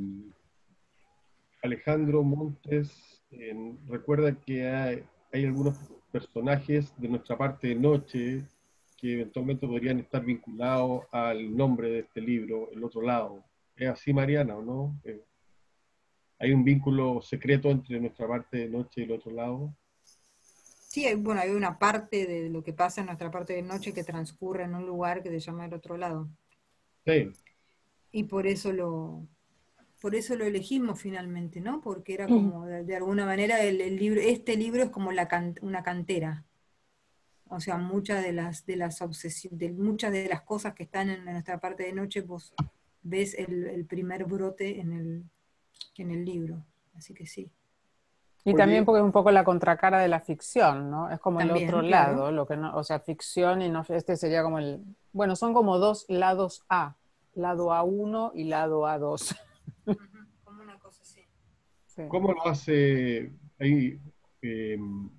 Alejandro Montes eh, recuerda que hay, hay algunos personajes de nuestra parte de noche que eventualmente podrían estar vinculados al nombre de este libro, El Otro Lado. ¿Es así, Mariana, o no? Eh, ¿Hay un vínculo secreto entre nuestra parte de noche y el otro lado? Sí, hay, bueno, hay una parte de lo que pasa en nuestra parte de noche que transcurre en un lugar que se llama El Otro Lado. Sí. Y por eso lo, por eso lo elegimos finalmente, ¿no? Porque era como, de, de alguna manera, el, el libro, este libro es como la can, una cantera. O sea, muchas de las, de las obsesiones, de muchas de las cosas que están en nuestra parte de noche, vos ves el, el primer brote en el, en el libro. Así que sí. Y Oye, también porque es un poco la contracara de la ficción, ¿no? Es como también, el otro claro. lado, lo que no, o sea, ficción y no, este sería como el, bueno, son como dos lados A, lado A uno y lado A dos. Uh-huh, como una cosa así. Sí. ¿Cómo lo hace ahí? Eh,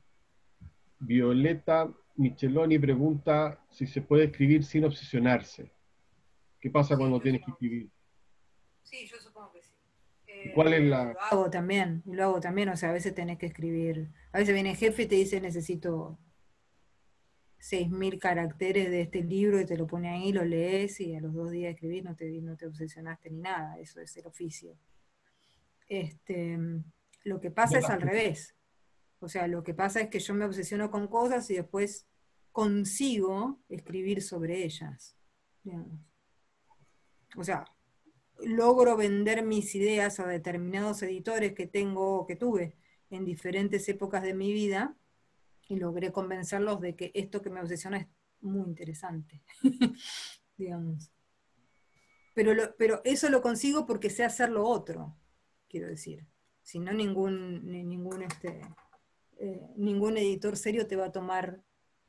Violeta Micheloni pregunta si se puede escribir sin obsesionarse. ¿Qué pasa sí, cuando tienes que escribir? Sí, yo supongo que sí. ¿Cuál es la...? Lo hago también, lo hago también, o sea, a veces tenés que escribir, a veces viene el jefe y te dice necesito seis mil caracteres de este libro y te lo pone ahí, lo lees y a los dos días escribís, no te, no te obsesionaste ni nada, eso es el oficio. Este, lo que pasa es al revés. O sea, lo que pasa es que yo me obsesiono con cosas y después consigo escribir sobre ellas, digamos. O sea, logro vender mis ideas a determinados editores que tengo, que tuve en diferentes épocas de mi vida, y logré convencerlos de que esto que me obsesiona es muy interesante, digamos. Pero, lo, pero eso lo consigo porque sé hacer lo otro, quiero decir. Si no, ningún, ni, ningún, este, eh, ningún editor serio te va a tomar,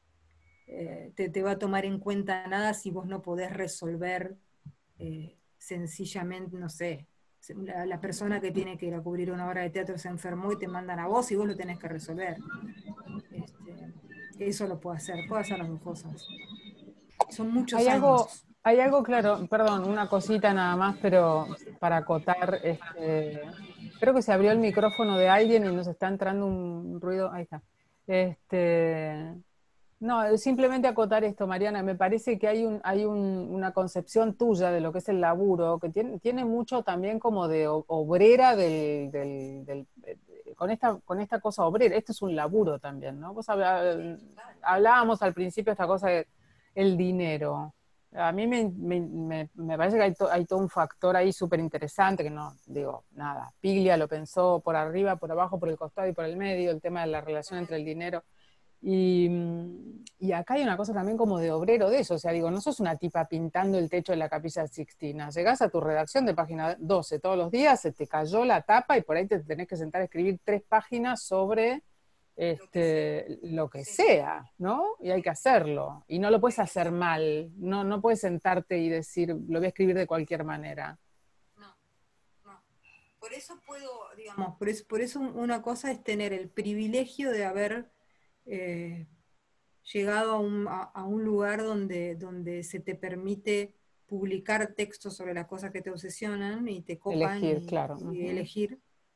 eh, te, te va a tomar en cuenta nada si vos no podés resolver eh, sencillamente, no sé, la, la persona que tiene que ir a cubrir una obra de teatro se enfermó y te mandan a vos y vos lo tenés que resolver. Este, eso lo puedo hacer, puedo hacer las dos cosas. Son muchos Hay algo, años. hay algo claro, perdón, una cosita nada más, pero para acotar, este, creo que se abrió el micrófono de alguien y nos está entrando un ruido, ahí está. Este, no, simplemente acotar esto, Mariana, me parece que hay, un, hay un, una concepción tuya de lo que es el laburo, que tiene, tiene mucho también como de obrera del, del, del, con, esta, con esta cosa obrera, esto es un laburo también, ¿no? Vos habla, hablábamos al principio esta cosa de el dinero. A mí me, me, me, me parece que hay, to, hay todo un factor ahí súper interesante, que no, digo, nada, Piglia lo pensó por arriba, por abajo, por el costado y por el medio, el tema de la relación entre el dinero. Y, y acá hay una cosa también como de obrero de eso, o sea, digo, no sos una tipa pintando el techo de la Capilla Sixtina, llegás a tu redacción de página doce todos los días, se te cayó la tapa y por ahí te tenés que sentar a escribir tres páginas sobre este, lo que sea, ¿no? Y hay que hacerlo, y no lo puedes hacer mal, no, no puedes sentarte y decir, lo voy a escribir de cualquier manera. No, no. Por eso puedo, digamos, por eso, por eso una cosa es tener el privilegio de haber eh, llegado a un, a, a un lugar donde, donde se te permite publicar textos sobre las cosas que te obsesionan y te copan Elegir, y, claro. y Uh-huh. elegir,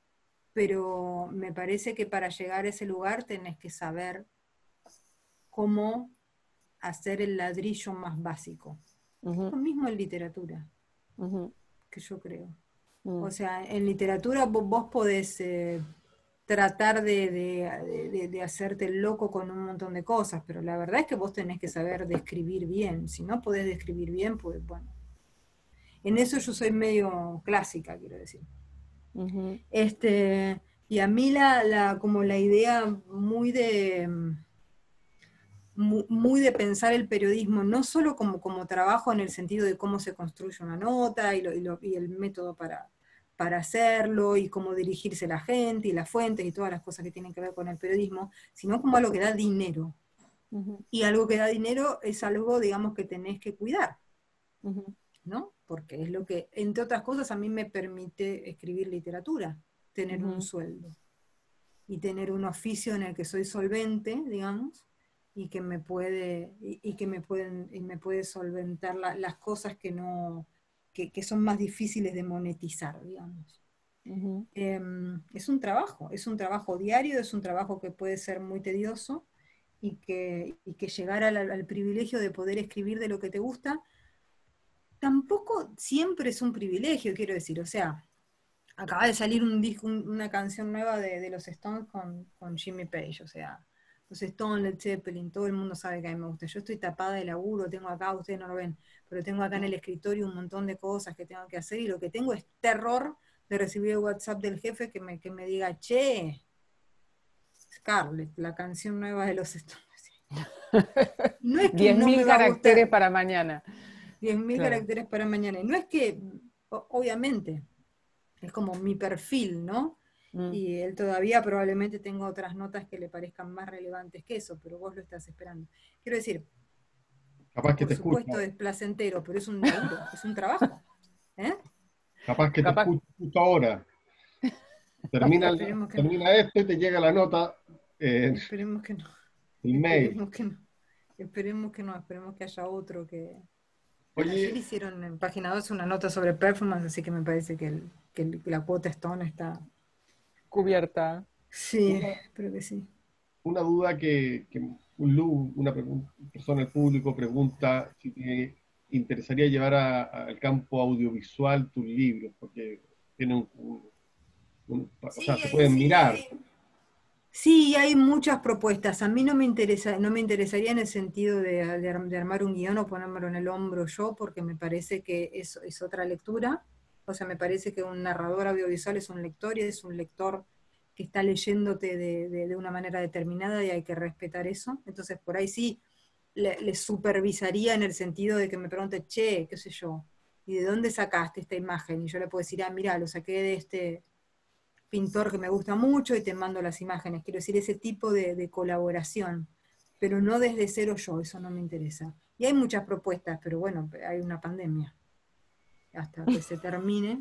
pero me parece que para llegar a ese lugar tenés que saber cómo hacer el ladrillo más básico. Uh-huh. Es lo mismo en literatura, Uh-huh. que yo creo. Uh-huh. O sea, en literatura vos, vos podés eh, tratar de, de, de, de hacerte el loco con un montón de cosas, pero la verdad es que vos tenés que saber describir bien. Si no podés describir bien, pues bueno. En eso yo soy medio clásica, quiero decir. Uh-huh. Este, y a mí la, la, como la idea muy de, muy de pensar el periodismo, no solo como, como trabajo en el sentido de cómo se construye una nota y, lo, y, lo, y el método para, para hacerlo, y cómo dirigirse a la gente, y las fuentes, y todas las cosas que tienen que ver con el periodismo, sino como algo que da dinero. Uh-huh. Y algo que da dinero es algo, digamos, que tenés que cuidar. Uh-huh. ¿No? Porque es lo que, entre otras cosas, a mí me permite escribir literatura, tener uh-huh. un sueldo, y tener un oficio en el que soy solvente, digamos, y que me puede, y, y que me pueden, y me puede solventar la, las cosas que no, que, que son más difíciles de monetizar, digamos. Uh-huh. Eh, es un trabajo, es un trabajo diario, es un trabajo que puede ser muy tedioso, y que, y que llegar al, al privilegio de poder escribir de lo que te gusta, tampoco siempre es un privilegio, quiero decir, o sea, acaba de salir un disco, un, una canción nueva de, de los Stones con, con Jimmy Page, o sea, los Stones, Led Zeppelin, todo el mundo sabe que a mí me gusta. Yo estoy tapada de laburo, tengo acá, ustedes no lo ven, pero tengo acá en el escritorio un montón de cosas que tengo que hacer, y lo que tengo es terror de recibir el WhatsApp del jefe que me, que me diga, che, Scarlett, la canción nueva de los Stones. No es que no me va a caracteres gustar. para mañana. diez mil claro. caracteres para mañana. Y no es que, obviamente, es como mi perfil, ¿no? Mm. Y él todavía probablemente tenga otras notas que le parezcan más relevantes que eso, pero vos lo estás esperando. Quiero decir, capaz que por te supuesto escucha. es placentero, pero es un laburo, es un trabajo. ¿Eh? Capaz que capaz... te escucha justo ahora. Termina, Esperemos que termina no. esto y te llega la nota. Eh, Esperemos que no. El mail. Esperemos que no. Esperemos que no, esperemos que haya otro que... Oye, ayer hicieron en Página dos una nota sobre performance, así que me parece que, el, que el, la cuota Stone está... cubierta. Sí, una, creo que sí. Una duda que, que un Lu, una pregun- persona del público pregunta si te interesaría llevar a- a- al campo audiovisual tus libros, porque tienen un, un- un- o sea, Sí, se hay- pueden sí, mirar. hay, sí, hay muchas propuestas. A mí no me interesa, no me interesaría en el sentido de, de ar- de armar un guión o ponérmelo en el hombro yo, porque me parece que es, es otra lectura. O sea, me parece que un narrador audiovisual es un lector y es un lector que está leyéndote de, de- de una manera determinada y hay que respetar eso. Entonces, por ahí sí, le, le supervisaría en el sentido de que me pregunte, che, qué sé yo, ¿y de dónde sacaste esta imagen? Y yo le puedo decir, ah, mira, lo saqué de este pintor que me gusta mucho y te mando las imágenes. Quiero decir, ese tipo de, de colaboración, pero no desde cero yo, eso no me interesa. Y hay muchas propuestas, pero bueno, hay una pandemia. Hasta que se termine,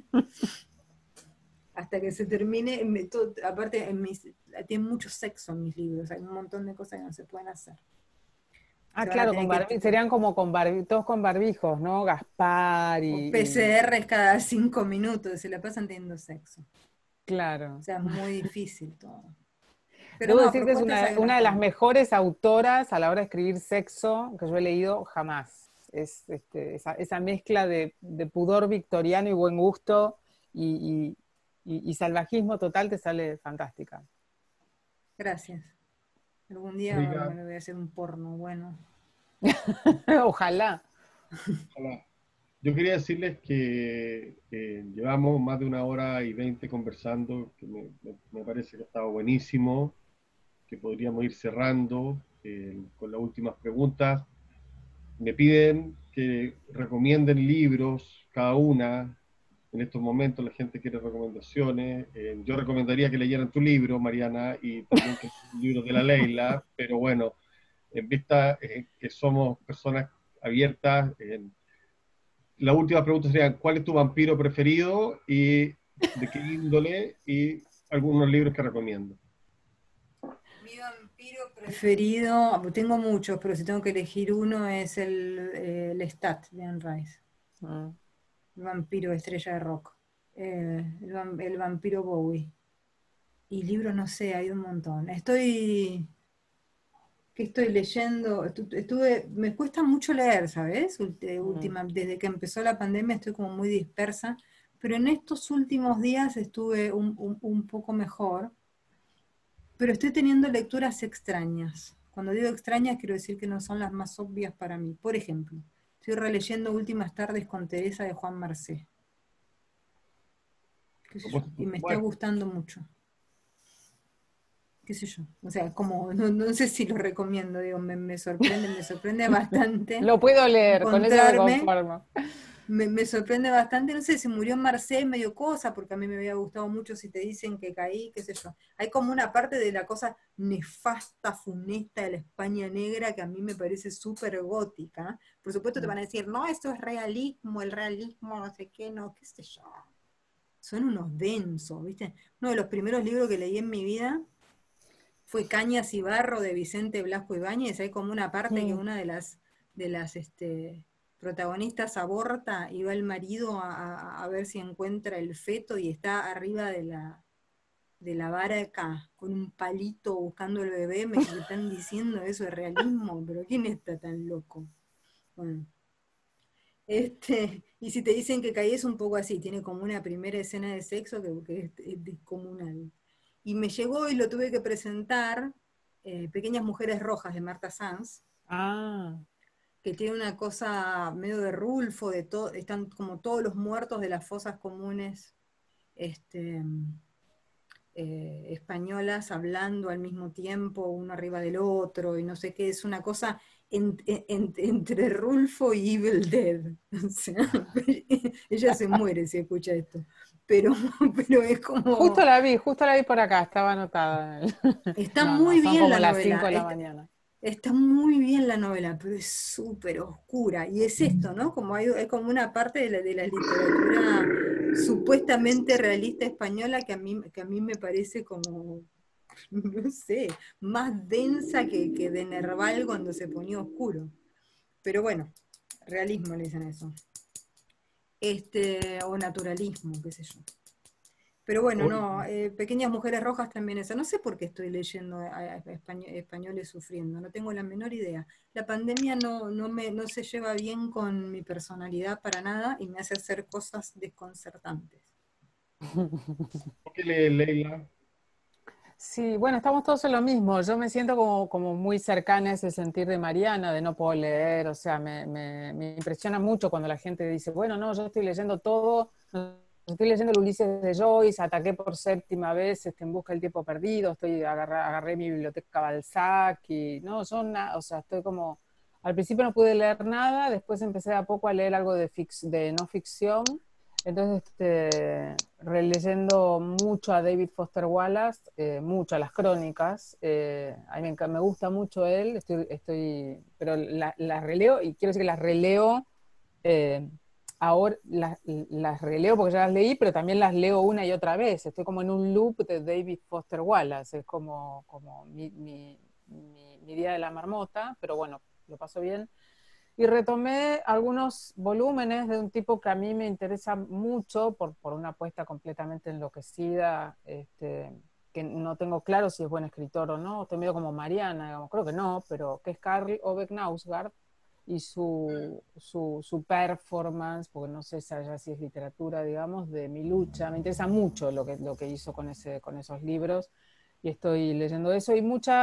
hasta que se termine, me- todo- aparte en mis, tiene mucho sexo en mis libros, hay un montón de cosas que no se pueden hacer. Ah, Se van a claro, con tener que, barbi- serían como con barbi- todos con barbijos, ¿no? Gaspar y, o y- P C Rs cada cinco minutos, se la pasan teniendo sexo. O claro. sea, muy difícil todo. Pero Debo no, decir que es propuestas una, hay unas una de las cuantas. mejores autoras a la hora de escribir sexo que yo he leído jamás. Es este, esa, esa mezcla de, de pudor victoriano y buen gusto y, y- y- y salvajismo total te sale fantástica. Gracias. Algún día Oiga, me voy a hacer un porno, bueno. Ojalá. ojalá. Yo quería decirles que eh, llevamos más de una hora y veinte conversando, que me, me- me parece que ha estado buenísimo, que podríamos ir cerrando eh, con las últimas preguntas. Me piden que recomienden libros, cada una. En estos momentos la gente quiere recomendaciones. Eh, yo recomendaría que leyeran tu libro, Mariana, y también que el libro de la Leila, pero bueno, en vista eh, que somos personas abiertas, eh, la última pregunta sería, ¿cuál es tu vampiro preferido y de qué índole? Y algunos libros que recomiendo. Mi vampiro preferido, tengo muchos, pero si tengo que elegir uno es el, eh, el Lestat de Anne Rice. Mm. El vampiro estrella de rock. Eh, el, vam- el vampiro Bowie. Y libros, no sé, hay un montón. Estoy, ¿qué estoy leyendo? Estu- Estuve, me cuesta mucho leer, ¿sabes? Ult- eh, Mm. Última, desde que empezó la pandemia estoy como muy dispersa, pero en estos últimos días estuve un, un- un poco mejor, pero estoy teniendo lecturas extrañas. Cuando digo extrañas quiero decir que no son las más obvias para mí. Por ejemplo, estoy releyendo Últimas tardes con Teresa de Juan Marcé, qué sé yo, y me está Bueno, gustando mucho. Qué sé yo, o sea, como, no, no sé si lo recomiendo, digo, me, me sorprende, me sorprende bastante Lo puedo leer, con eso me encontrarme, conformo. me, me sorprende bastante, no sé, se murió Marcé medio cosa, porque a mí me había gustado mucho si te dicen que caí, qué sé yo. Hay como una parte de la cosa nefasta, funesta de la España negra que a mí me parece súper gótica. Por supuesto te van a decir, no, esto es realismo, el realismo, no sé qué, no, qué sé yo. Son unos densos, ¿viste? Uno de los primeros libros que leí en mi vida fue Cañas y Barro de Vicente Blasco Ibáñez. Hay como una parte que Mm. una de las, de las este, protagonistas aborta y va el marido a, a- a ver si encuentra el feto y está arriba de la, de la vara con un palito buscando el bebé. Me están diciendo eso de realismo, pero ¿quién está tan loco? Bueno, este, y si te dicen que Caí es un poco así, tiene como una primera escena de sexo que, que es, es descomunal. Y me llegó y lo tuve que presentar, eh, Pequeñas Mujeres Rojas de Marta Sanz, Ah, que tiene una cosa medio de Rulfo, de todo, están como todos los muertos de las fosas comunes este, eh, españolas hablando al mismo tiempo, uno arriba del otro, y no sé qué, es una cosa en- en- entre Rulfo y Evil Dead. O sea, ella se muere si escucha esto. Pero, pero es justo como, la vi, justo la vi por acá, estaba anotada. está No, no, muy son bien como la las cinco novela. de la Está, mañana. está muy bien la novela, pero es súper oscura. Y es esto, ¿no? Como hay, es como una parte de la, de la literatura supuestamente realista española que a mí, que a mí me parece como, no sé, más densa que, que de Nerval cuando se ponía oscuro. Pero bueno, realismo le dicen eso. Este, o naturalismo, qué sé yo. Pero bueno, no, Hoy, eh, Pequeñas Mujeres Rojas también esa. No sé por qué estoy leyendo a, a españo- españoles sufriendo, no tengo la menor idea. La pandemia no, no, me, no se lleva bien con mi personalidad para nada y me hace hacer cosas desconcertantes. ¿por qué lee Leila? Sí, bueno, estamos todos en lo mismo. Yo me siento como, como muy cercana a ese sentir de Mariana, de no puedo leer, o sea, me, me, me impresiona mucho cuando la gente dice, bueno, no, yo estoy leyendo todo, no, estoy leyendo el Ulises de Joyce, ataqué por séptima vez este, En busca del tiempo perdido, estoy agarré, agarré mi biblioteca Balzac y no, yo na- o sea, estoy como, al principio no pude leer nada, después empecé de a poco a leer algo de, fix, de no ficción. Entonces, este, releyendo mucho a David Foster Wallace, eh, mucho a las crónicas, eh, a mí me, enca- me gusta mucho él, estoy, estoy, pero la- las releo, y quiero decir que las releo, eh, ahora las, las releo porque ya las leí, pero también las leo una y otra vez, estoy como en un loop de David Foster Wallace, es como, como mi, mi, mi, mi día de la marmota, pero bueno, lo paso bien. Y retomé algunos volúmenes de un tipo que a mí me interesa mucho por, por una apuesta completamente enloquecida, este, que no tengo claro si es buen escritor o no, estoy medio como Mariana, digamos, creo que no, pero que es Karl Ove Knausgaard y su, su, su performance, porque no sé ya si es literatura, digamos, de Mi lucha. Me interesa mucho lo que, lo que hizo con, ese, con esos libros y estoy leyendo eso y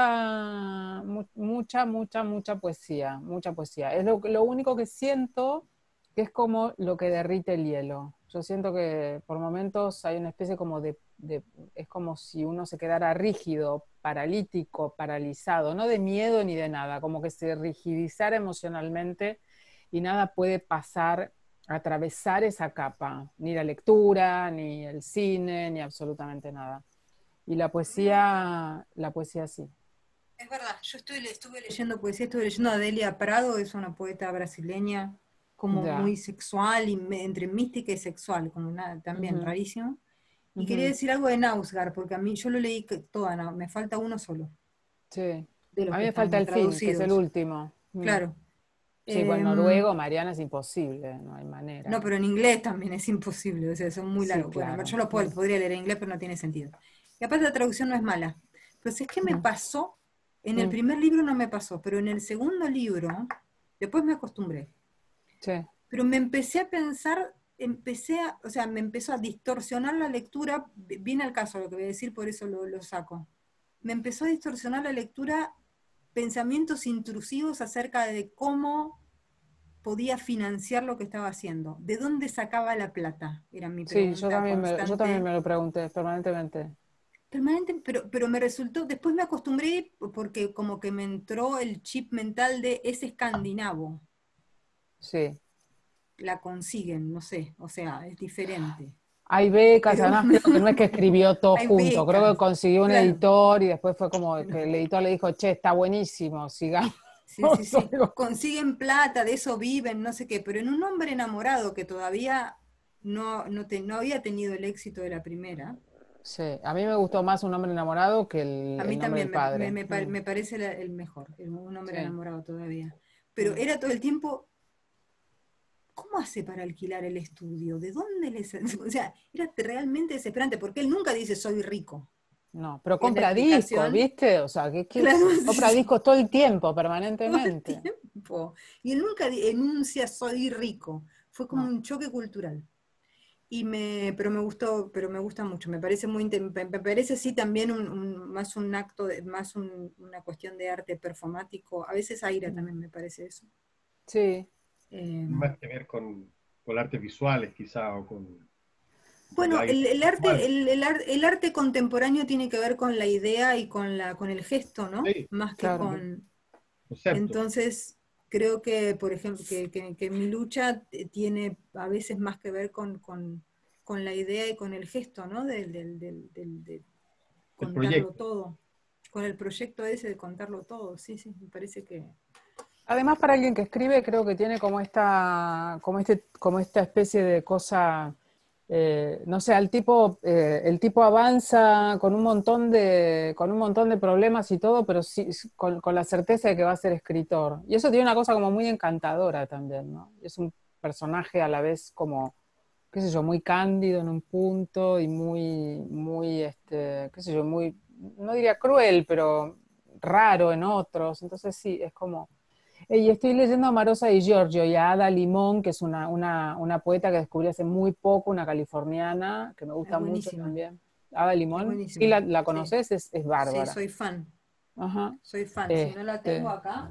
mucha, mu- mucha, mucha, mucha poesía, mucha poesía. Es lo, lo único que siento que es como lo que derrite el hielo. Yo siento que por momentos hay una especie como de, de- es como si uno se quedara rígido, paralítico, paralizado, no de miedo ni de nada, como que se rigidizara emocionalmente y nada puede pasar, atravesar esa capa, ni la lectura, ni el cine, ni absolutamente nada. Y la poesía, la poesía sí. Es verdad, yo estoy, estuve leyendo poesía, estuve leyendo a Delia Prado, es una poeta brasileña, como Ya. muy sexual, y me- entre mística y sexual, como una, también Ujú, rarísimo. Y quería ujú. decir algo de Nausgard, porque a mí yo lo leí que- toda, no, me falta uno solo, Sí. de los A mí que me falta están el fin, que es el traducidos. último. Mm. Claro. Sí, bueno, Em, noruego, Mariana, es imposible, no hay no, manera. pero en inglés también es imposible, o sea, son muy Sí, largos. Bueno, yo claro. lo puedo- Mm, podría leer en inglés, pero no tiene sentido. Y aparte la traducción no es mala. Pero si es que me mm, pasó, en el mm. primer libro no me pasó, pero en el segundo libro, después me acostumbré. Sí, Pero me empecé a pensar, empecé a, o sea, me empezó a distorsionar la lectura, viene al caso lo que voy a decir, por eso lo, lo saco. Me empezó a distorsionar la lectura pensamientos intrusivos acerca de cómo podía financiar lo que estaba haciendo. ¿De dónde sacaba la plata? Era mi sí, yo pregunta también me, yo también constante, me lo pregunté permanentemente. permanente, pero, pero me resultó, después me acostumbré porque como que me entró el chip mental de es escandinavo, Sí. la consiguen, no sé, o sea, es diferente. Hay becas, Pero además creo que no es que escribió todo hay junto, creo que becas, consiguió un claro. editor y después fue como Bueno, que el editor le dijo, che, está buenísimo, sigamos. sí, sí, o sí. algo. Consiguen plata, de eso viven, no sé qué, pero en un hombre enamorado que todavía no, no, te- no había tenido el éxito de la primera. Sí, a mí me gustó más Un hombre enamorado que el, A el mí nombre también del me, me- padre. me pa- Mm, me parece la- el mejor, el- un hombre sí. enamorado todavía. Pero Mm. era todo el tiempo, ¿cómo hace para alquilar el estudio? ¿De dónde les...? O sea, era realmente desesperante, porque él nunca dice soy rico. No, pero Es la compra discos, explicación, ¿viste? O sea, que, que claro, compra discos todo el tiempo, todo el permanentemente. tiempo. Y él nunca di- enuncia soy rico. Fue como No. un choque cultural. Y me, pero me gustó, pero me gusta mucho. Me parece muy, inte- me me parece sí también un, un- más un acto, de- más un- una cuestión de arte performático. A veces Aira Mm. también me parece eso. Sí. Eh, Más que ver con, con artes visuales, quizá, o con, con el bueno, aire el, el arte, visual. el, el ar- el arte contemporáneo tiene que ver con la idea y con la, con el gesto, ¿no? Sí, Más que Claro. con. concepto. Entonces, creo que, por ejemplo, que, que- que mi lucha eh, tiene a veces más que ver con, con- con la idea y con el gesto, ¿no? Del, del- del- del- de El contarlo proyecto. todo. Con el proyecto ese de contarlo todo. Sí, sí, me parece que. Además, para alguien que escribe, creo que tiene como esta, como este, como esta especie de cosa, eh, no sé, el tipo, eh, el tipo avanza con un montón de, con un montón de problemas y todo, pero sí, con, con la certeza de que va a ser escritor. Y eso tiene una cosa como muy encantadora también, ¿no? Es un personaje a la vez como qué sé yo, muy cándido en un punto y muy, muy, este, qué sé yo, muy, no diría cruel, pero raro en otros. Entonces sí, es como... Y estoy leyendo a Marosa Di Giorgio y a Ada Limón, que es una, una, una poeta que descubrí hace muy poco, una californiana, que me Es gusta mucho buenísima, también. Ada es Limón, ¿sí buenísima. la, la Sí, conoces? Es, es sí, bárbara. soy fan, Ajá. soy fan. Si no la tengo Este, acá,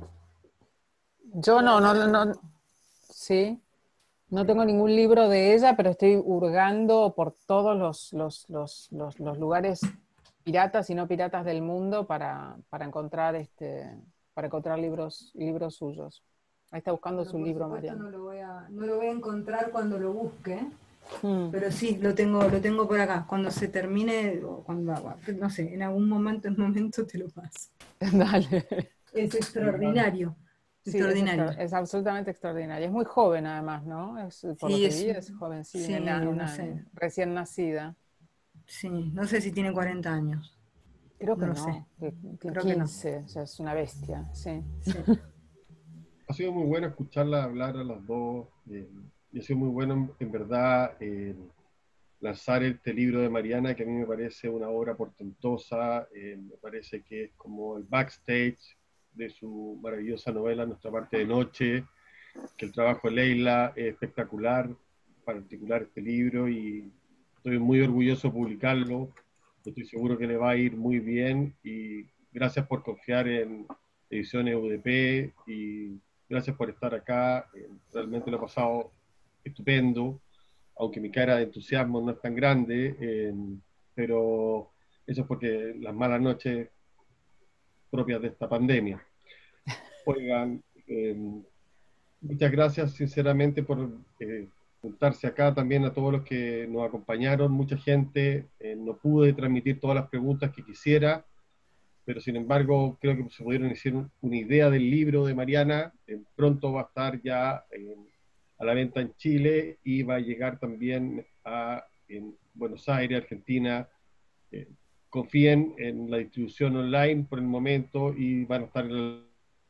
yo por no, no, acá la no, no, tengo. sí, no Sí. tengo ningún libro de ella, pero estoy hurgando por todos los, los, los, los, los lugares piratas y no piratas del mundo para, para encontrar este, para encontrar libros, libros suyos. Ahí está buscando Bueno, su por libro, supuesto Mariana. no lo voy a, no lo voy a encontrar cuando lo busque, Mm. pero sí, lo tengo, lo tengo por acá. Cuando se termine, o cuando, no sé, en algún momento, en momento te lo paso. Dale. Es extraordinario, Sí, es, extra- extraordinario. es absolutamente extraordinaria. Es muy joven además, ¿no? Es, por lo Sí, que es, vi, es joven, sí, sí, una, no una sé, recién nacida. sí, no sé si tiene cuarenta años, Creo no que lo sé, no, que, que creo que no. quince, o sea, es una bestia, sí. Sí. Ha sido muy bueno escucharla hablar a las dos, eh, y ha sido muy bueno, en, en verdad, eh, lanzar este libro de Mariana, que a mí me parece una obra portentosa, eh, me parece que es como el backstage de su maravillosa novela Nuestra parte de noche, que el trabajo de Leila es espectacular, para articular este libro, y estoy muy orgulloso de publicarlo, estoy seguro que le va a ir muy bien, y gracias por confiar en Ediciones U D P, y gracias por estar acá, eh, realmente lo he pasado estupendo, aunque mi cara de entusiasmo no es tan grande, eh, pero eso es porque las malas noches propias de esta pandemia. Oigan, eh, muchas gracias sinceramente por eh, juntarse acá, también a todos los que nos acompañaron, mucha gente, eh, no pude transmitir todas las preguntas que quisiera, pero sin embargo creo que se pudieron hacer una idea del libro de Mariana, eh, pronto va a estar ya eh, a la venta en Chile y va a llegar también a en Buenos Aires, Argentina. Eh, confíen en la distribución online por el momento y van a estar en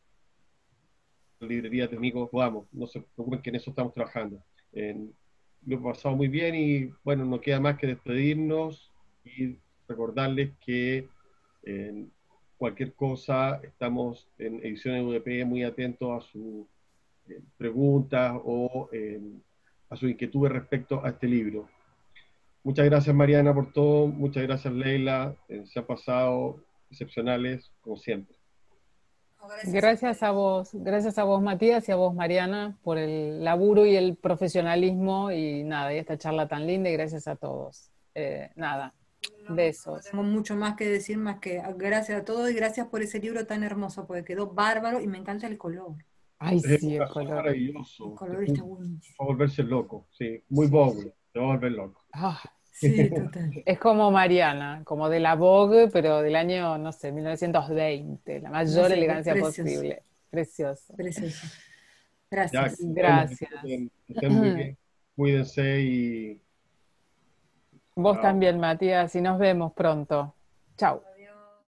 la librería de amigos, vamos, no se preocupen que en eso estamos trabajando. Eh, lo he pasado muy bien y bueno, no queda más que despedirnos y recordarles que eh, cualquier cosa, estamos en Ediciones U D P muy atentos a sus eh, preguntas o eh, a sus inquietudes respecto a este libro. Muchas gracias Mariana por todo, muchas gracias Leila, eh, se han pasado excepcionales como siempre. No, gracias a Gracias a ustedes. vos, gracias a vos Matías y a vos Mariana por el laburo y el profesionalismo y nada, y esta charla tan linda y gracias a todos. Eh, nada, No, no, no besos. tengo mucho más que decir, más que gracias a todos y gracias por ese libro tan hermoso, porque quedó bárbaro y me encanta el color. Ay, Es sí, un el azul color. El maravilloso, color está buenísimo. va a volverse loco, sí, muy Sí, Bowie, te va a volver loco. Ah, sí, total. es como Mariana, como de la Vogue, pero del año, no sé, mil novecientos veinte, la No mayor sé, pre- elegancia precioso, posible. Precioso. precioso. Ya, que Gracias. estén, que Gracias. estén, que estén muy bien, cuídense y Vos chao. también, Matías, y nos vemos pronto. Chau.